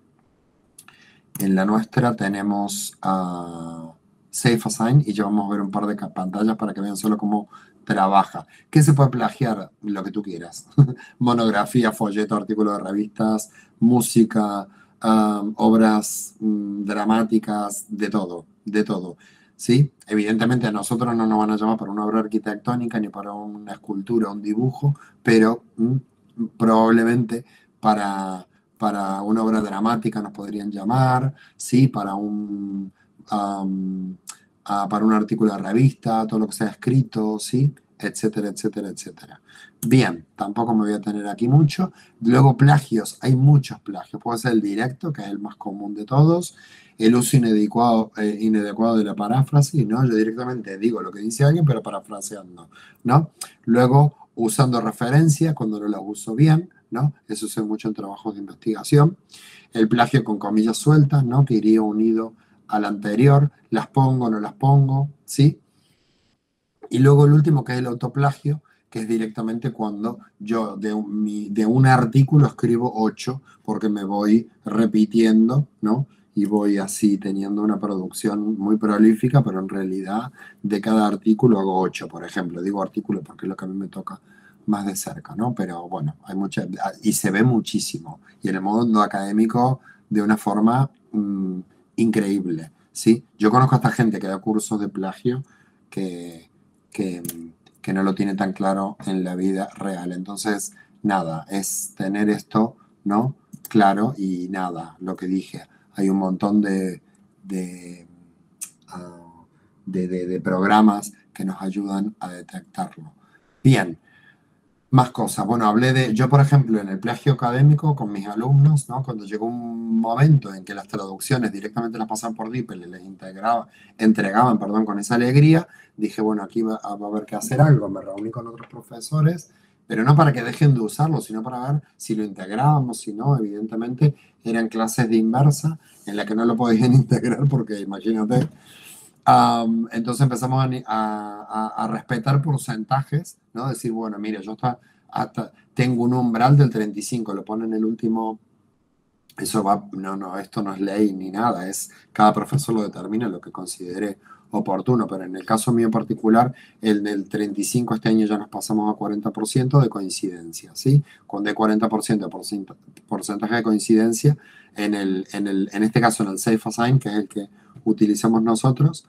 en la nuestra tenemos uh, SafeAssign y ya vamos a ver un par de pantallas para que vean solo cómo trabaja. ¿Qué se puede plagiar? Lo que tú quieras. Monografía, folleto, artículos de revistas, música, um, obras um, dramáticas, de todo, de todo. ¿Sí? Evidentemente a nosotros no nos van a llamar para una obra arquitectónica ni para una escultura, un dibujo, pero um, probablemente para, para una obra dramática nos podrían llamar, ¿sí? Para un... Um, Uh, para un artículo de revista, todo lo que sea escrito, ¿sí? Etcétera, etcétera, etcétera. Bien, tampoco me voy a tener aquí mucho. Luego plagios, hay muchos plagios. Puede ser el directo, que es el más común de todos. el uso inadecuado, eh, inadecuado de la paráfrasis, ¿no? Yo directamente digo lo que dice alguien, pero parafraseando, ¿no? Luego, usando referencias cuando no las uso bien, ¿no? Eso se hace mucho en trabajos de investigación. El plagio con comillas sueltas, ¿no? Que iría unido al anterior. Las pongo, no las pongo, ¿sí? Y luego el último, que es el autoplagio, que es directamente cuando yo de un, mi, de un artículo escribo ocho, porque me voy repitiendo, ¿no? Y voy así teniendo una producción muy prolífica, pero en realidad de cada artículo hago ocho, por ejemplo. Digo artículo porque es lo que a mí me toca más de cerca, ¿no? Pero bueno, hay mucha, y se ve muchísimo. Y en el mundo académico de una forma mmm, increíble, ¿sí? Yo conozco a esta gente que da cursos de plagio que Que, que no lo tiene tan claro en la vida real. Entonces, nada, es tener esto, ¿no? Claro, y nada, lo que dije, hay un montón de, de, uh, de, de, de programas que nos ayudan a detectarlo. Bien. Más cosas. Bueno, hablé de, yo por ejemplo, en el plagio académico con mis alumnos, ¿no? Cuando llegó un momento en que las traducciones directamente las pasaban por DeepL y les integraba, entregaban, perdón, con esa alegría, dije, bueno, aquí va, va a haber que hacer algo. Me reuní con otros profesores, pero no para que dejen de usarlo, sino para ver si lo integrábamos, si no, evidentemente eran clases de inversa en la que no lo podían integrar porque imagínate. Um, entonces empezamos a, a, a, respetar porcentajes, ¿no? Decir, bueno, mire, yo hasta, hasta tengo un umbral del treinta y cinco, lo pone en el último, eso va, no, no, esto no es ley ni nada, es cada profesor lo determina lo que considere oportuno, pero en el caso mío particular, el del treinta y cinco este año ya nos pasamos a cuarenta por ciento de coincidencia, ¿sí? Con de cuarenta por ciento de porcentaje de coincidencia, en, el, en, el, en este caso en el Safe Assign, que es el que utilizamos nosotros,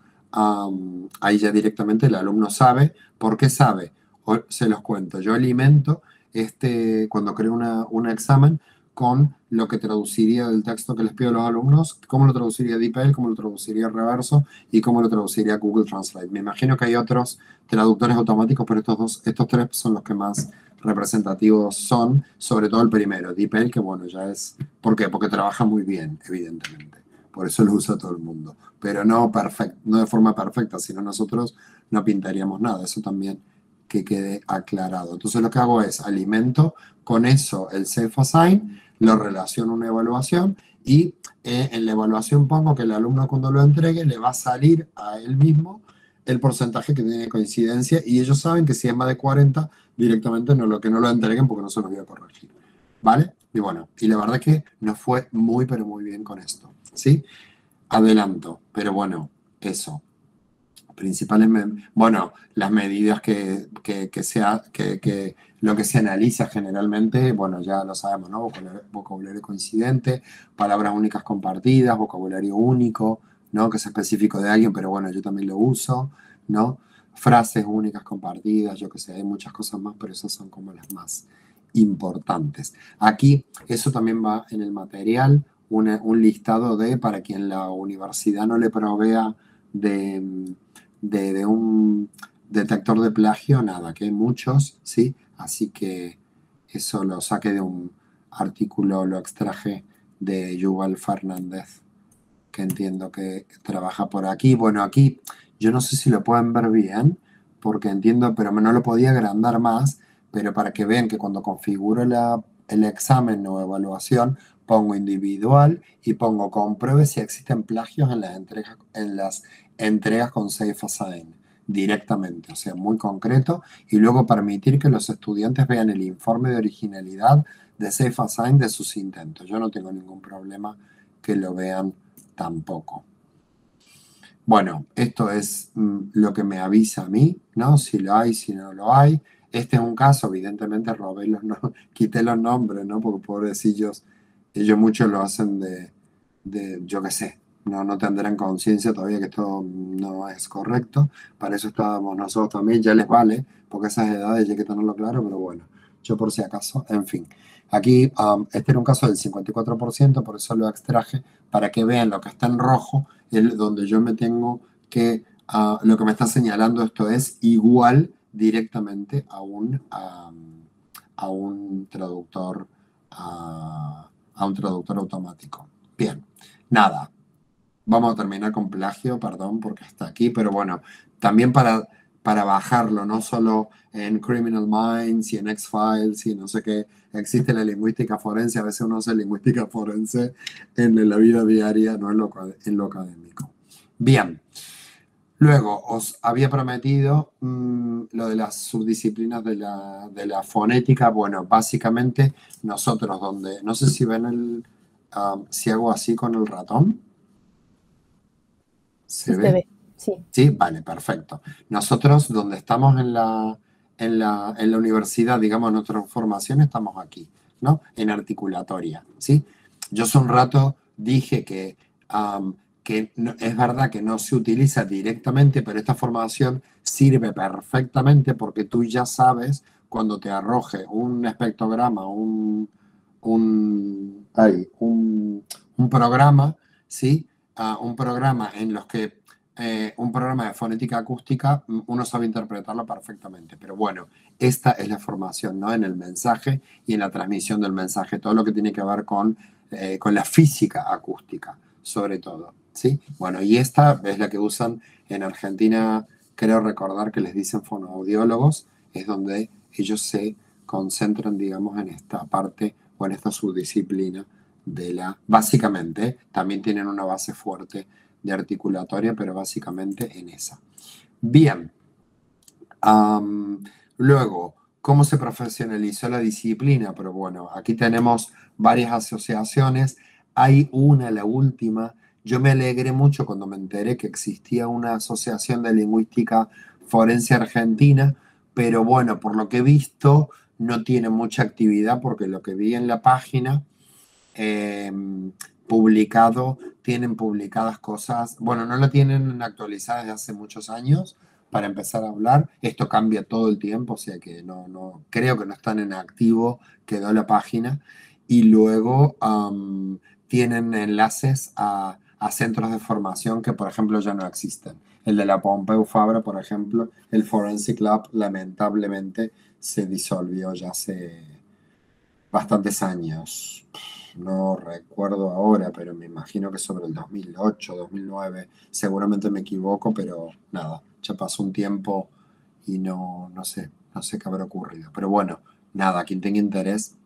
Um, ahí ya directamente el alumno sabe. ¿Por qué sabe? O, se los cuento. Yo alimento este, cuando creo una, un examen con lo que traduciría del texto que les pido a los alumnos, cómo lo traduciría DeepL, cómo lo traduciría Reverso y cómo lo traduciría Google Translate. Me imagino que hay otros traductores automáticos, pero estos, dos, estos tres son los que más representativos son, sobre todo el primero, DeepL, que bueno, ya es... ¿Por qué? Porque trabaja muy bien, evidentemente. Por eso lo usa todo el mundo. Pero no, perfect, no de forma perfecta, sino nosotros no pintaríamos nada. Eso también que quede aclarado. Entonces lo que hago es alimento con eso el Safe Assign, lo relaciono a una evaluación y eh, en la evaluación pongo que el alumno cuando lo entregue le va a salir a él mismo el porcentaje que tiene coincidencia y ellos saben que si es más de cuarenta, directamente no lo, que no lo entreguen porque no se los voy a corregir. ¿Vale? Y bueno, y la verdad es que nos fue muy, pero muy bien con esto. ¿Sí? Adelanto, pero bueno, eso. Principales, bueno, las medidas que, que, que, sea, que, que lo que se analiza generalmente, bueno, ya lo sabemos, ¿no? Vocabulario, vocabulario coincidente, palabras únicas compartidas, vocabulario único, ¿no? Que es específico de alguien, pero bueno, yo también lo uso, ¿no? Frases únicas compartidas, yo que sé, hay muchas cosas más, pero esas son como las más importantes. Aquí, eso también va en el material, una, un listado de, para quien la universidad no le provea de, de, de un detector de plagio, nada, que hay muchos, ¿sí? Así que eso lo saqué de un artículo, lo extraje de Yuval Fernández, que entiendo que trabaja por aquí. Bueno, aquí yo no sé si lo pueden ver bien, porque entiendo, pero no lo podía agrandar más, pero para que vean que cuando configuro la, el examen o evaluación, pongo individual y pongo compruebe si existen plagios en las entregas, en las entregas con Safe Assign directamente, o sea, muy concreto, y luego permitir que los estudiantes vean el informe de originalidad de Safe Assign de sus intentos. Yo no tengo ningún problema que lo vean tampoco. Bueno, esto es mm, lo que me avisa a mí, ¿no? Si lo hay, si no lo hay. Este es un caso, evidentemente robé los no, quité los nombres, ¿no? Porque pobrecillos, ellos muchos lo hacen de, de yo qué sé, no, no tendrán conciencia todavía que esto no es correcto. Para eso estábamos nosotros también, ya les vale, porque esas edades ya hay que tenerlo claro, pero bueno, yo por si acaso, en fin. Aquí, um, este era un caso del cincuenta y cuatro por ciento, por eso lo extraje, para que vean lo que está en rojo, el, donde yo me tengo que, uh, lo que me está señalando esto es igual directamente a un, um, a un traductor, uh, a un traductor automático. Bien, nada, vamos a terminar con plagio, perdón, porque está aquí, pero bueno, también para, para bajarlo, no solo en Criminal Minds y en X-Files y no sé qué, existe la lingüística forense, a veces uno usa lingüística forense en la vida diaria, no en lo, en lo académico. Bien. Luego, os había prometido mmm, lo de las subdisciplinas de la, de la fonética. Bueno, básicamente nosotros donde, no sé si ven el, um, si hago así con el ratón. ¿Se sí, ve? Se ve? Sí. Sí, vale, perfecto. Nosotros donde estamos en la, en la, en la universidad, digamos, en nuestra formación, estamos aquí, ¿no? En articulatoria, ¿sí? Yo hace un rato dije que... Um, que no, es verdad que no se utiliza directamente, pero esta formación sirve perfectamente porque tú ya sabes cuando te arroje un espectrograma, un, un, ay, un, un programa, ¿sí? Uh, un programa en los que eh, un programa de fonética acústica, uno sabe interpretarlo perfectamente. Pero bueno, esta es la formación, ¿no? En el mensaje y en la transmisión del mensaje, todo lo que tiene que ver con, eh, con la física acústica, sobre todo. ¿Sí? Bueno, y esta es la que usan en Argentina, creo recordar que les dicen fonoaudiólogos, es donde ellos se concentran, digamos, en esta parte o en esta subdisciplina de la... Básicamente, ¿eh? También tienen una base fuerte de articulatoria, pero básicamente en esa. Bien. Um, luego, ¿cómo se profesionalizó la disciplina? Pero bueno, aquí tenemos varias asociaciones. Hay una, la última. Yo me alegré mucho cuando me enteré que existía una asociación de lingüística forense argentina, pero bueno, por lo que he visto, no tiene mucha actividad porque lo que vi en la página eh, publicado, tienen publicadas cosas, bueno, no la tienen actualizada desde hace muchos años para empezar a hablar. Esto cambia todo el tiempo, o sea que no, no creo que no están en activo, quedó la página. Y luego um, tienen enlaces a a centros de formación que, por ejemplo, ya no existen. El de la Pompeu Fabra, por ejemplo, el Forensic Lab, lamentablemente, se disolvió ya hace bastantes años. No recuerdo ahora, pero me imagino que sobre el dos mil ocho, dos mil nueve, seguramente me equivoco, pero nada, ya pasó un tiempo y no, no sé, no sé qué habrá ocurrido. Pero bueno, nada, quien tenga interés,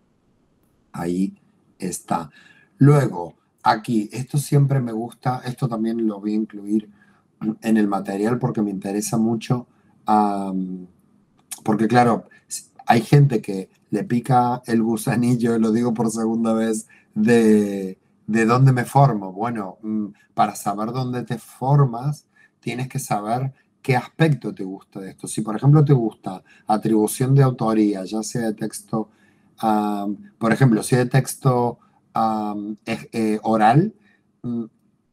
ahí está. Luego, aquí, esto siempre me gusta, esto también lo voy a incluir en el material porque me interesa mucho, um, porque claro, hay gente que le pica el gusanillo, lo digo por segunda vez, de, de dónde me formo. Bueno, para saber dónde te formas, tienes que saber qué aspecto te gusta de esto. Si, por ejemplo, te gusta atribución de autoría, ya sea de texto, um, por ejemplo, si de texto um, eh, eh, oral, um,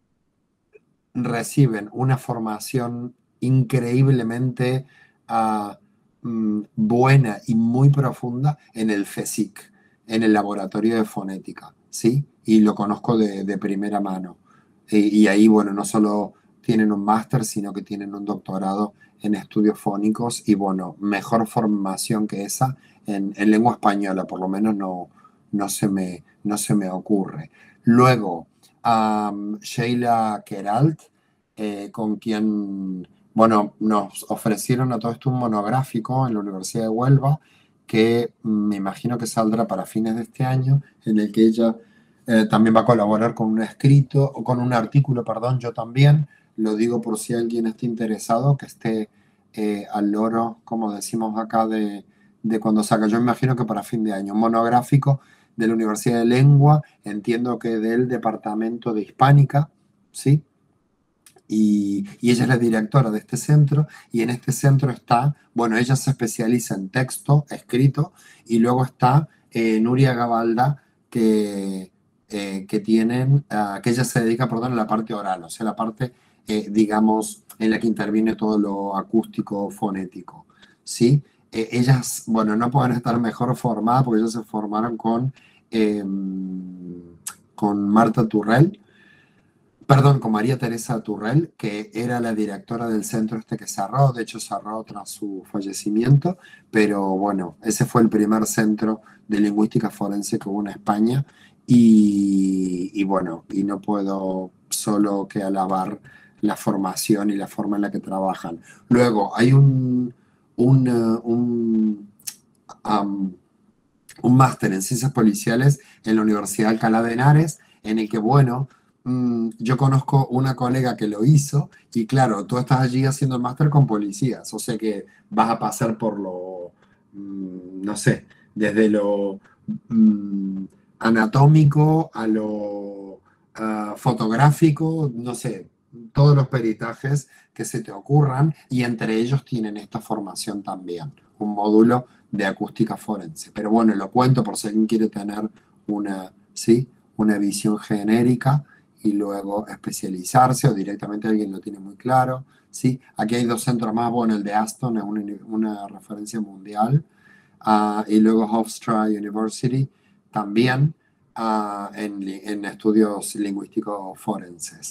reciben una formación increíblemente uh, buena y muy profunda en el FESIC, en el laboratorio de fonética, ¿sí? Y lo conozco de, de primera mano. Y, y ahí, bueno, no solo tienen un máster, sino que tienen un doctorado en estudios fónicos y, bueno, mejor formación que esa en, en lengua española, por lo menos no, no, se, me, no se me ocurre. Luego, um, Sheila Queralt, eh, con quien... Bueno, nos ofrecieron a todo esto un monográfico en la Universidad de Huelva que me imagino que saldrá para fines de este año, en el que ella eh, también va a colaborar con un escrito, o con un artículo, perdón, yo también. Lo digo por si alguien está interesado, que esté eh, al loro, como decimos acá, de, de cuando saca. Yo me imagino que para fin de año. Un monográfico de la Universidad de Lengua, entiendo que del Departamento de Hispánica, ¿sí? Y, y ella es la directora de este centro, y en este centro está, bueno, ella se especializa en texto, escrito, y luego está eh, Nuria Gabalda, que, eh, que tienen, uh, que ella se dedica, perdón, a la parte oral, o sea, la parte, eh, digamos, en la que interviene todo lo acústico fonético, ¿sí? Eh, ellas, bueno, no pueden estar mejor formadas porque ellas se formaron con, eh, con Marta Turrell, Perdón, con María Teresa Turrell, que era la directora del centro este que cerró, de hecho cerró tras su fallecimiento, pero bueno, ese fue el primer centro de lingüística forense que hubo en España y, y bueno, y no puedo solo que alabar la formación y la forma en la que trabajan. Luego, hay un, un, uh, un, um, un máster en ciencias policiales en la Universidad de Alcalá de Henares, en el que, bueno, mmm, yo conozco una colega que lo hizo, y claro, tú estás allí haciendo el máster con policías, o sea que vas a pasar por lo, mmm, no sé, desde lo mmm, anatómico a lo uh, fotográfico, no sé, todos los peritajes que se te ocurran, y entre ellos tienen esta formación también, un módulo de acústica forense. Pero bueno, lo cuento por si alguien quiere tener una, ¿sí? una visión genérica y luego especializarse, o directamente alguien lo tiene muy claro, ¿sí? Aquí hay dos centros más, bueno, el de Aston es una, una referencia mundial, uh, y luego Hofstra University también uh, en, en estudios lingüísticos forenses.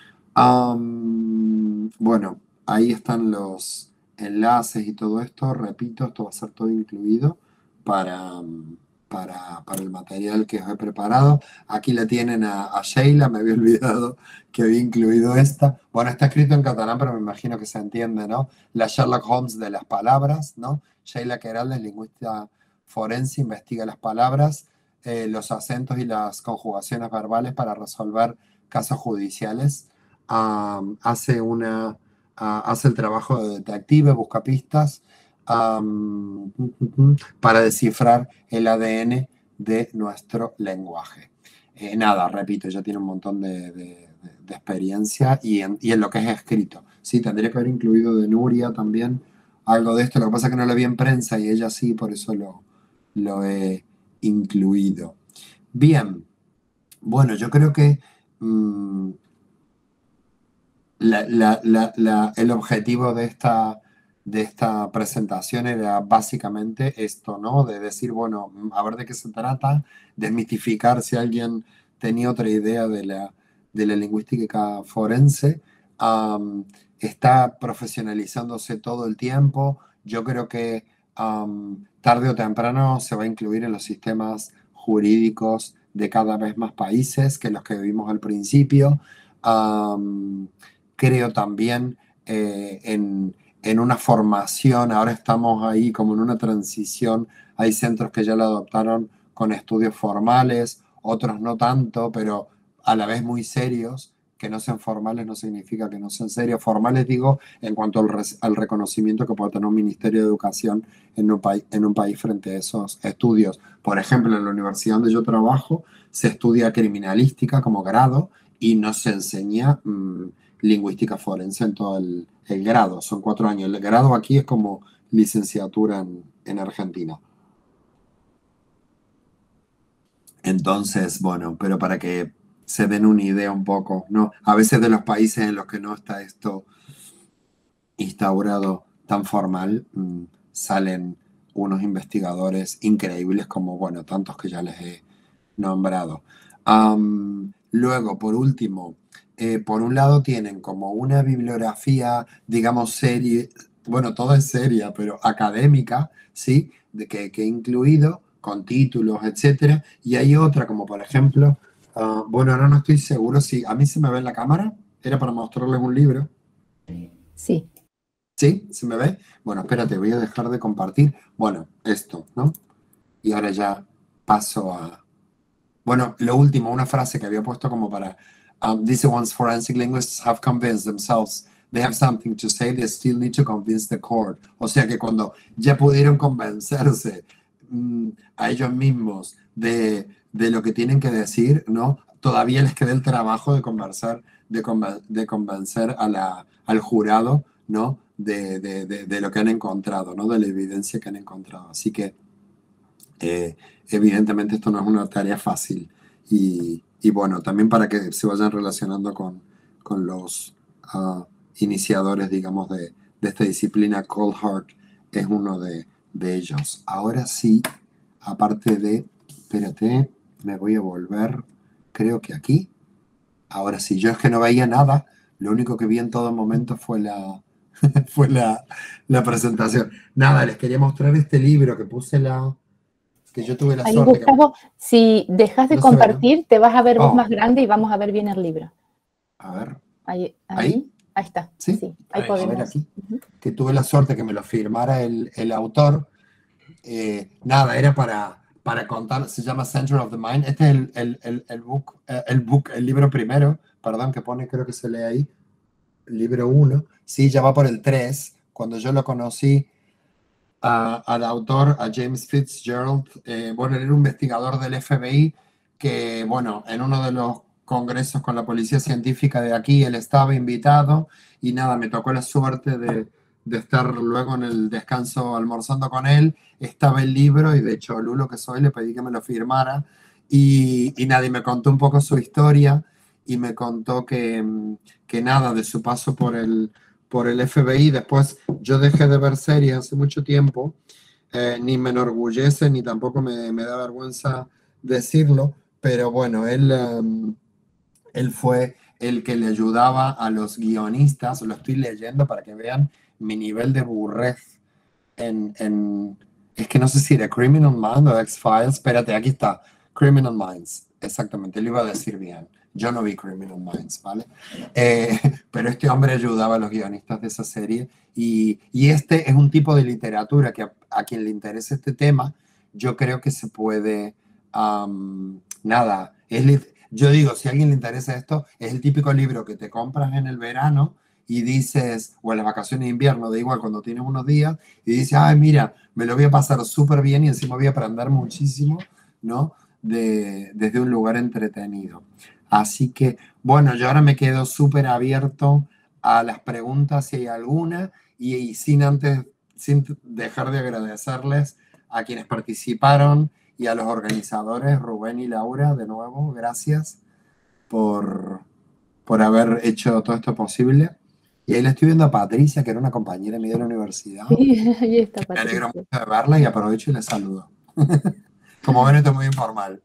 Um, bueno, ahí están los enlaces y todo esto. Repito, esto va a ser todo incluido para, para, para el material que os he preparado. Aquí le tienen a, a Sheila, me había olvidado que había incluido esta. Bueno, está escrito en catalán, pero me imagino que se entiende, ¿no? La Sherlock Holmes de las palabras, ¿no? Sheila Queralt es lingüista forense, investiga las palabras, eh, los acentos y las conjugaciones verbales para resolver casos judiciales. Um, hace, una, uh, hace el trabajo de detective, busca pistas um, para descifrar el A D N de nuestro lenguaje. Eh, nada, repito, ya tiene un montón de, de, de experiencia y en, y en lo que es escrito. Sí, tendría que haber incluido de Nuria también algo de esto, lo que pasa es que no lo vi en prensa y ella sí, por eso lo, lo he incluido. Bien, bueno, yo creo que mmm, La, la, la, la, el objetivo de esta, de esta presentación era básicamente esto, ¿no? De decir, bueno, a ver de qué se trata, desmitificar si alguien tenía otra idea de la, de la lingüística forense. Um, está profesionalizándose todo el tiempo. Yo creo que um, tarde o temprano se va a incluir en los sistemas jurídicos de cada vez más países que los que vimos al principio. Um, Creo también eh, en, en una formación, ahora estamos ahí como en una transición, hay centros que ya lo adoptaron con estudios formales, otros no tanto, pero a la vez muy serios. Que no sean formales no significa que no sean serios. Formales digo en cuanto al, al reconocimiento que puede tener un Ministerio de Educación en un, en un país frente a esos estudios. Por ejemplo, en la universidad donde yo trabajo se estudia criminalística como grado y no se enseña mmm, lingüística forense en todo el, el grado, son cuatro años. El grado aquí es como licenciatura en, en Argentina. Entonces, bueno, pero para que se den una idea un poco, ¿no? A veces de los países en los que no está esto instaurado tan formal, mmm, salen unos investigadores increíbles como, bueno, tantos que ya les he nombrado. Um, luego, por último, Eh, por un lado tienen como una bibliografía, digamos, serie, bueno, todo es seria, pero académica, ¿sí? De que, que he incluido, con títulos, etcétera. Y hay otra, como por ejemplo, uh, bueno, ahora no estoy seguro si a mí se me ve en la cámara, era para mostrarles un libro. Sí. ¿Sí? ¿Se me ve? Bueno, espérate, voy a dejar de compartir. Bueno, esto, ¿no? Y ahora ya paso a... Bueno, lo último, una frase que había puesto como para... Um, these ones forensic linguists have convinced themselves they have something to say, they still need to convince the court. O sea que cuando ya pudieron convencerse um, a ellos mismos de, de lo que tienen que decir, ¿no? Todavía les queda el trabajo de conversar, de, conven de convencer a la, al jurado, ¿no? De, de, de, de lo que han encontrado, ¿no? De la evidencia que han encontrado. Así que eh, evidentemente esto no es una tarea fácil. Y Y bueno, también para que se vayan relacionando con, con los uh, iniciadores, digamos, de, de esta disciplina. Coldhart es uno de, de ellos. Ahora sí, aparte de... Espérate, me voy a volver, creo que aquí. Ahora sí, yo es que no veía nada. Lo único que vi en todo momento fue la, fue la, la presentación. Nada, les quería mostrar este libro que puse la... que yo tuve la Ahí, suerte. Gustavo, que... si dejas de no compartir, ve, ¿no? Te vas a ver vos oh. más grande y vamos a ver bien el libro. A ver. Ahí, ahí, ¿Ahí? ahí está. ¿Sí? Sí, ahí Ahí, podemos. A ver aquí. Uh-huh. Que tuve la suerte que me lo firmara el, el autor. Eh, nada, era para, para contar, se llama Center of the Mind. Este es el, el, el, el, book, eh, el book, el libro primero, perdón, que pone, creo que se lee ahí, el libro uno. Sí, ya va por el tres. Cuando yo lo conocí a, al autor, a James Fitzgerald, eh, bueno, él era un investigador del F B I que, bueno, en uno de los congresos con la policía científica de aquí, él estaba invitado y nada, me tocó la suerte de, de estar luego en el descanso almorzando con él. Estaba el libro y de hecho, Lulo que soy, le pedí que me lo firmara y, y nada, y me contó un poco su historia y me contó que, que nada, de su paso por el, por el F B I. Después yo dejé de ver series hace mucho tiempo, eh, ni me enorgullece ni tampoco me, me da vergüenza decirlo, pero bueno, él, um, él fue el que le ayudaba a los guionistas, lo estoy leyendo para que vean mi nivel de burrez en, en es que no sé si era Criminal Minds o X-Files, espérate, aquí está, Criminal Minds, exactamente, lo iba a decir bien. Yo no vi Criminal Minds, ¿vale? Eh, pero este hombre ayudaba a los guionistas de esa serie y, y este es un tipo de literatura que a, a quien le interese este tema, yo creo que se puede, um, nada, es, yo digo, si a alguien le interesa esto, es el típico libro que te compras en el verano y dices, o en las vacaciones de invierno, da igual, cuando tienes unos días, y dices, ay, mira, me lo voy a pasar súper bien y encima voy a aprender muchísimo, ¿no? De, desde un lugar entretenido. Así que, bueno, yo ahora me quedo súper abierto a las preguntas si hay alguna y, y sin antes, sin dejar de agradecerles a quienes participaron y a los organizadores, Rubén y Laura, de nuevo, gracias por, por haber hecho todo esto posible. Y ahí le estoy viendo a Patricia, que era una compañera mía de la universidad. Sí, ahí está Me Patricia. alegro mucho de verla y aprovecho y le saludo. Como ven, esto es muy informal.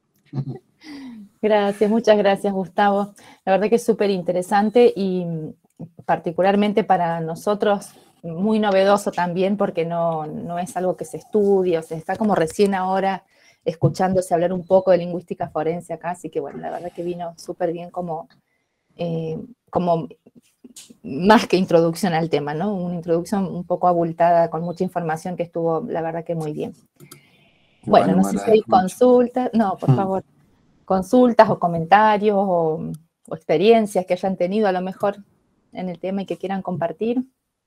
Gracias, muchas gracias, Gustavo. La verdad que es súper interesante y particularmente para nosotros muy novedoso también porque no, no es algo que se estudie, o sea, está como recién ahora escuchándose hablar un poco de lingüística forense acá, así que bueno, la verdad que vino súper bien como, eh, como más que introducción al tema, ¿no? Una introducción un poco abultada con mucha información que estuvo, la verdad que muy bien. Bueno, bueno no sé si hay consultas, no, por hmm. favor. Consultas o comentarios o, o experiencias que hayan tenido a lo mejor en el tema y que quieran compartir.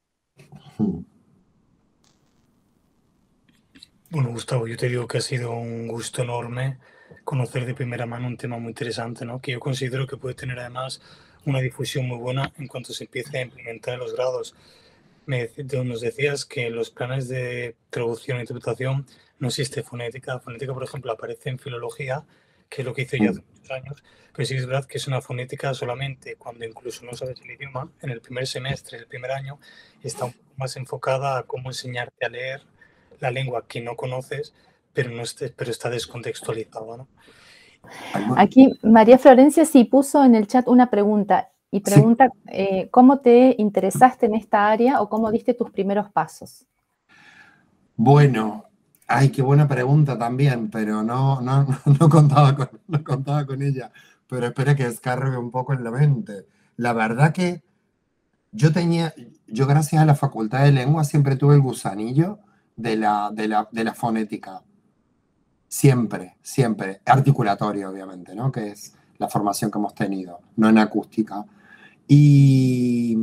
Bueno, Gustavo, yo te digo que ha sido un gusto enorme conocer de primera mano un tema muy interesante, ¿no? Que yo considero que puede tener además una difusión muy buena en cuanto se empiece a implementar en los grados. Me, nos decías que en los planes de traducción e interpretación no existe fonética. Fonética, por ejemplo, aparece en filología, que es lo que hice yo hace muchos años, pero sí es verdad que es una fonética solamente cuando incluso no sabes el idioma, en el primer semestre, el primer año, está un poco más enfocada a cómo enseñarte a leer la lengua que no conoces, pero, no esté, pero está descontextualizada, ¿no? Aquí María Florencia sí puso en el chat una pregunta, y pregunta sí. eh, ¿cómo te interesaste en esta área o cómo diste tus primeros pasos? Bueno, ay, qué buena pregunta también, pero no, no, no, no, contaba, con, no contaba con ella. Pero espera que descargue un poco en la mente. La verdad que yo tenía, yo gracias a la Facultad de Lengua siempre tuve el gusanillo de la, de la, de la fonética. Siempre, siempre. Articulatorio, obviamente, ¿no? Que es la formación que hemos tenido, no en acústica. Y,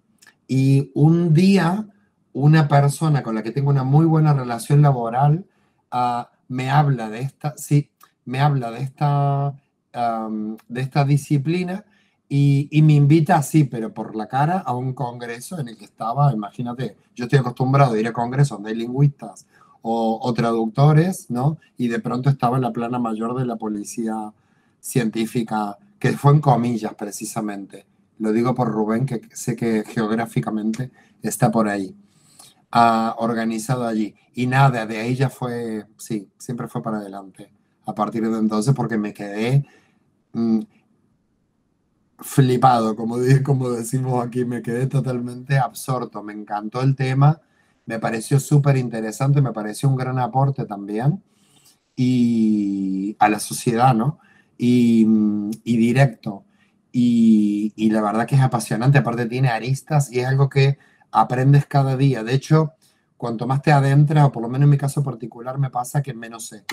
y un día, una persona con la que tengo una muy buena relación laboral uh, me habla de esta, sí, me habla de esta, um, de esta disciplina y, y me invita así, pero por la cara, a un congreso en el que estaba, imagínate, yo estoy acostumbrado a ir a congresos donde hay lingüistas o, o traductores, ¿no? Y de pronto estaba en la plana mayor de la policía científica, que fue en comillas precisamente. Lo digo por Rubén, que sé que geográficamente está por ahí, uh, organizado allí. Y nada, de ahí ya fue, sí, siempre fue para adelante. A partir de entonces, porque me quedé mmm, flipado, como, como decimos aquí, me quedé totalmente absorto. Me encantó el tema, me pareció súper interesante, me pareció un gran aporte también y a la sociedad, ¿no? Y, y directo. y, y la verdad que es apasionante, aparte tiene aristas y es algo que aprendes cada día. De hecho, cuanto más te adentras, o por lo menos en mi caso particular me pasa que menos sé.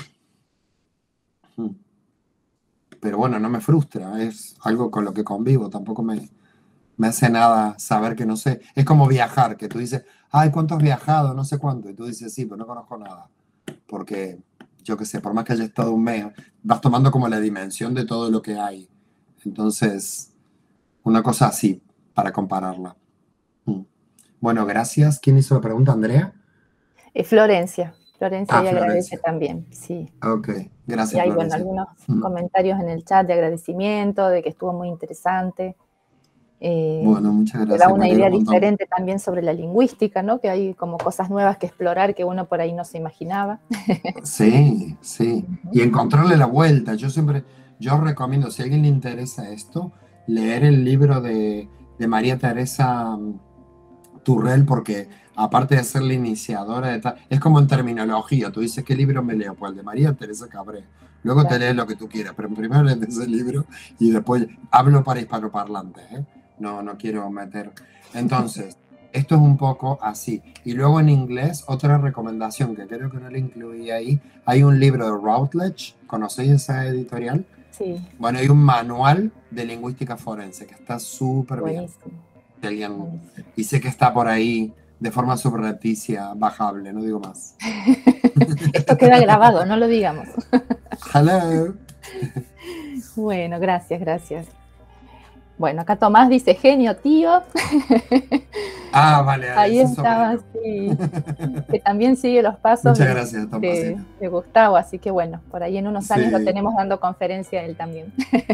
Pero bueno, no me frustra, es algo con lo que convivo, tampoco me, me hace nada saber que no sé. Es como viajar, que tú dices, ay, ¿cuánto has viajado? No sé cuánto. Y tú dices, sí, pero no conozco nada. Porque, yo qué sé, por más que haya estado un mes, vas tomando como la dimensión de todo lo que hay. Entonces, una cosa así, para compararla. Bueno, gracias. ¿Quién hizo la pregunta? ¿Andrea? Eh, Florencia. Florencia Ah, y agradece Florencia. también, sí. Ok, gracias, Y hay, Florencia. bueno, algunos Mm. comentarios en el chat de agradecimiento, de que estuvo muy interesante. Eh, Bueno, muchas que gracias. da Me una alegro idea un montón. diferente también sobre la lingüística, ¿no? Que hay como cosas nuevas que explorar que uno por ahí no se imaginaba. Sí, sí. Y encontrarle la vuelta. Yo siempre, yo recomiendo, si a alguien le interesa esto, leer el libro de, de María Teresa mm, Turrell, porque aparte de ser la iniciadora de tal, es como en terminología. Tú dices, ¿qué libro me leo? Pues el de María Teresa Cabré. Luego Claro. te lees lo que tú quieras, pero primero lees ese libro y después hablo para hispanoparlantes, ¿eh? No, no quiero meter. Entonces, esto es un poco así. Y luego en inglés, otra recomendación que creo que no le incluí ahí, hay un libro de Routledge, ¿conocéis esa editorial? Sí, Bueno, hay un manual de lingüística forense que está súper bien. buenísimo. Si alguien- buenísimo. y sé que está por ahí de forma subrepticia, bajable, no digo más. Esto queda grabado, no lo digamos. Hello. Bueno, gracias, gracias. Bueno, acá Tomás dice, genio, tío. Ah, vale, Ahí ese estaba, sobrino. sí, que también sigue los pasos Muchas de, gracias, de, Tomasito. de Gustavo, así que bueno, por ahí en unos años Sí. lo tenemos dando conferencia él también.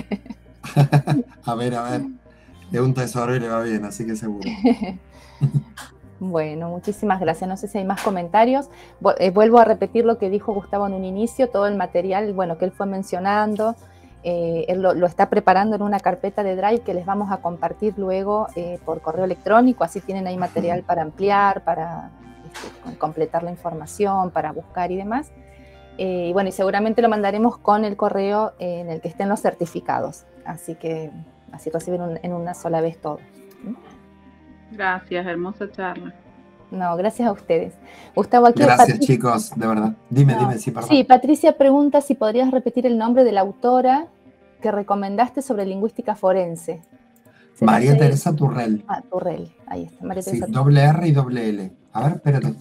A ver, a ver. Es un tesoro y le va bien, así que seguro. Bueno, muchísimas gracias. No sé si hay más comentarios. Vuelvo a repetir lo que dijo Gustavo en un inicio, todo el material, bueno, que él fue mencionando, eh, él lo, lo está preparando en una carpeta de Drive que les vamos a compartir luego eh, por correo electrónico, así tienen ahí material para ampliar, para este, completar la información, para buscar y demás. Eh, y bueno, y seguramente lo mandaremos con el correo en el que estén los certificados, así que así reciben un, en una sola vez todo. Gracias, hermosa charla. No, gracias a ustedes. Gustavo, aquí Gracias, Patricia, chicos, de verdad. Dime, no, dime, sí, perdón. sí, Patricia pregunta si podrías repetir el nombre de la autora que recomendaste sobre lingüística forense. María Teresa Turrell. Ah, Turrell, ahí está. María Sí, Teresa Turrell. doble R y doble L. A ver, espérate.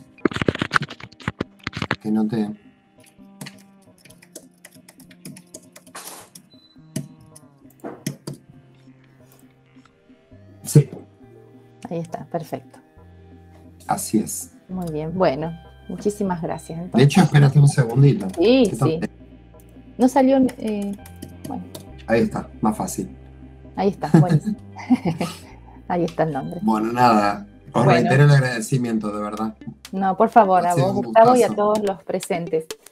Que no te... Sí. Ahí está, perfecto. Así es. Muy bien, bueno, muchísimas gracias. Entonces, de hecho, espérate un segundito. Sí, sí. No salió... Eh, bueno. Ahí está, más fácil. Ahí está, buenísimo. Ahí está el nombre. Bueno, nada, os bueno. reitero el agradecimiento, de verdad. No, por favor, a vos, Gustavo, y a todos los presentes.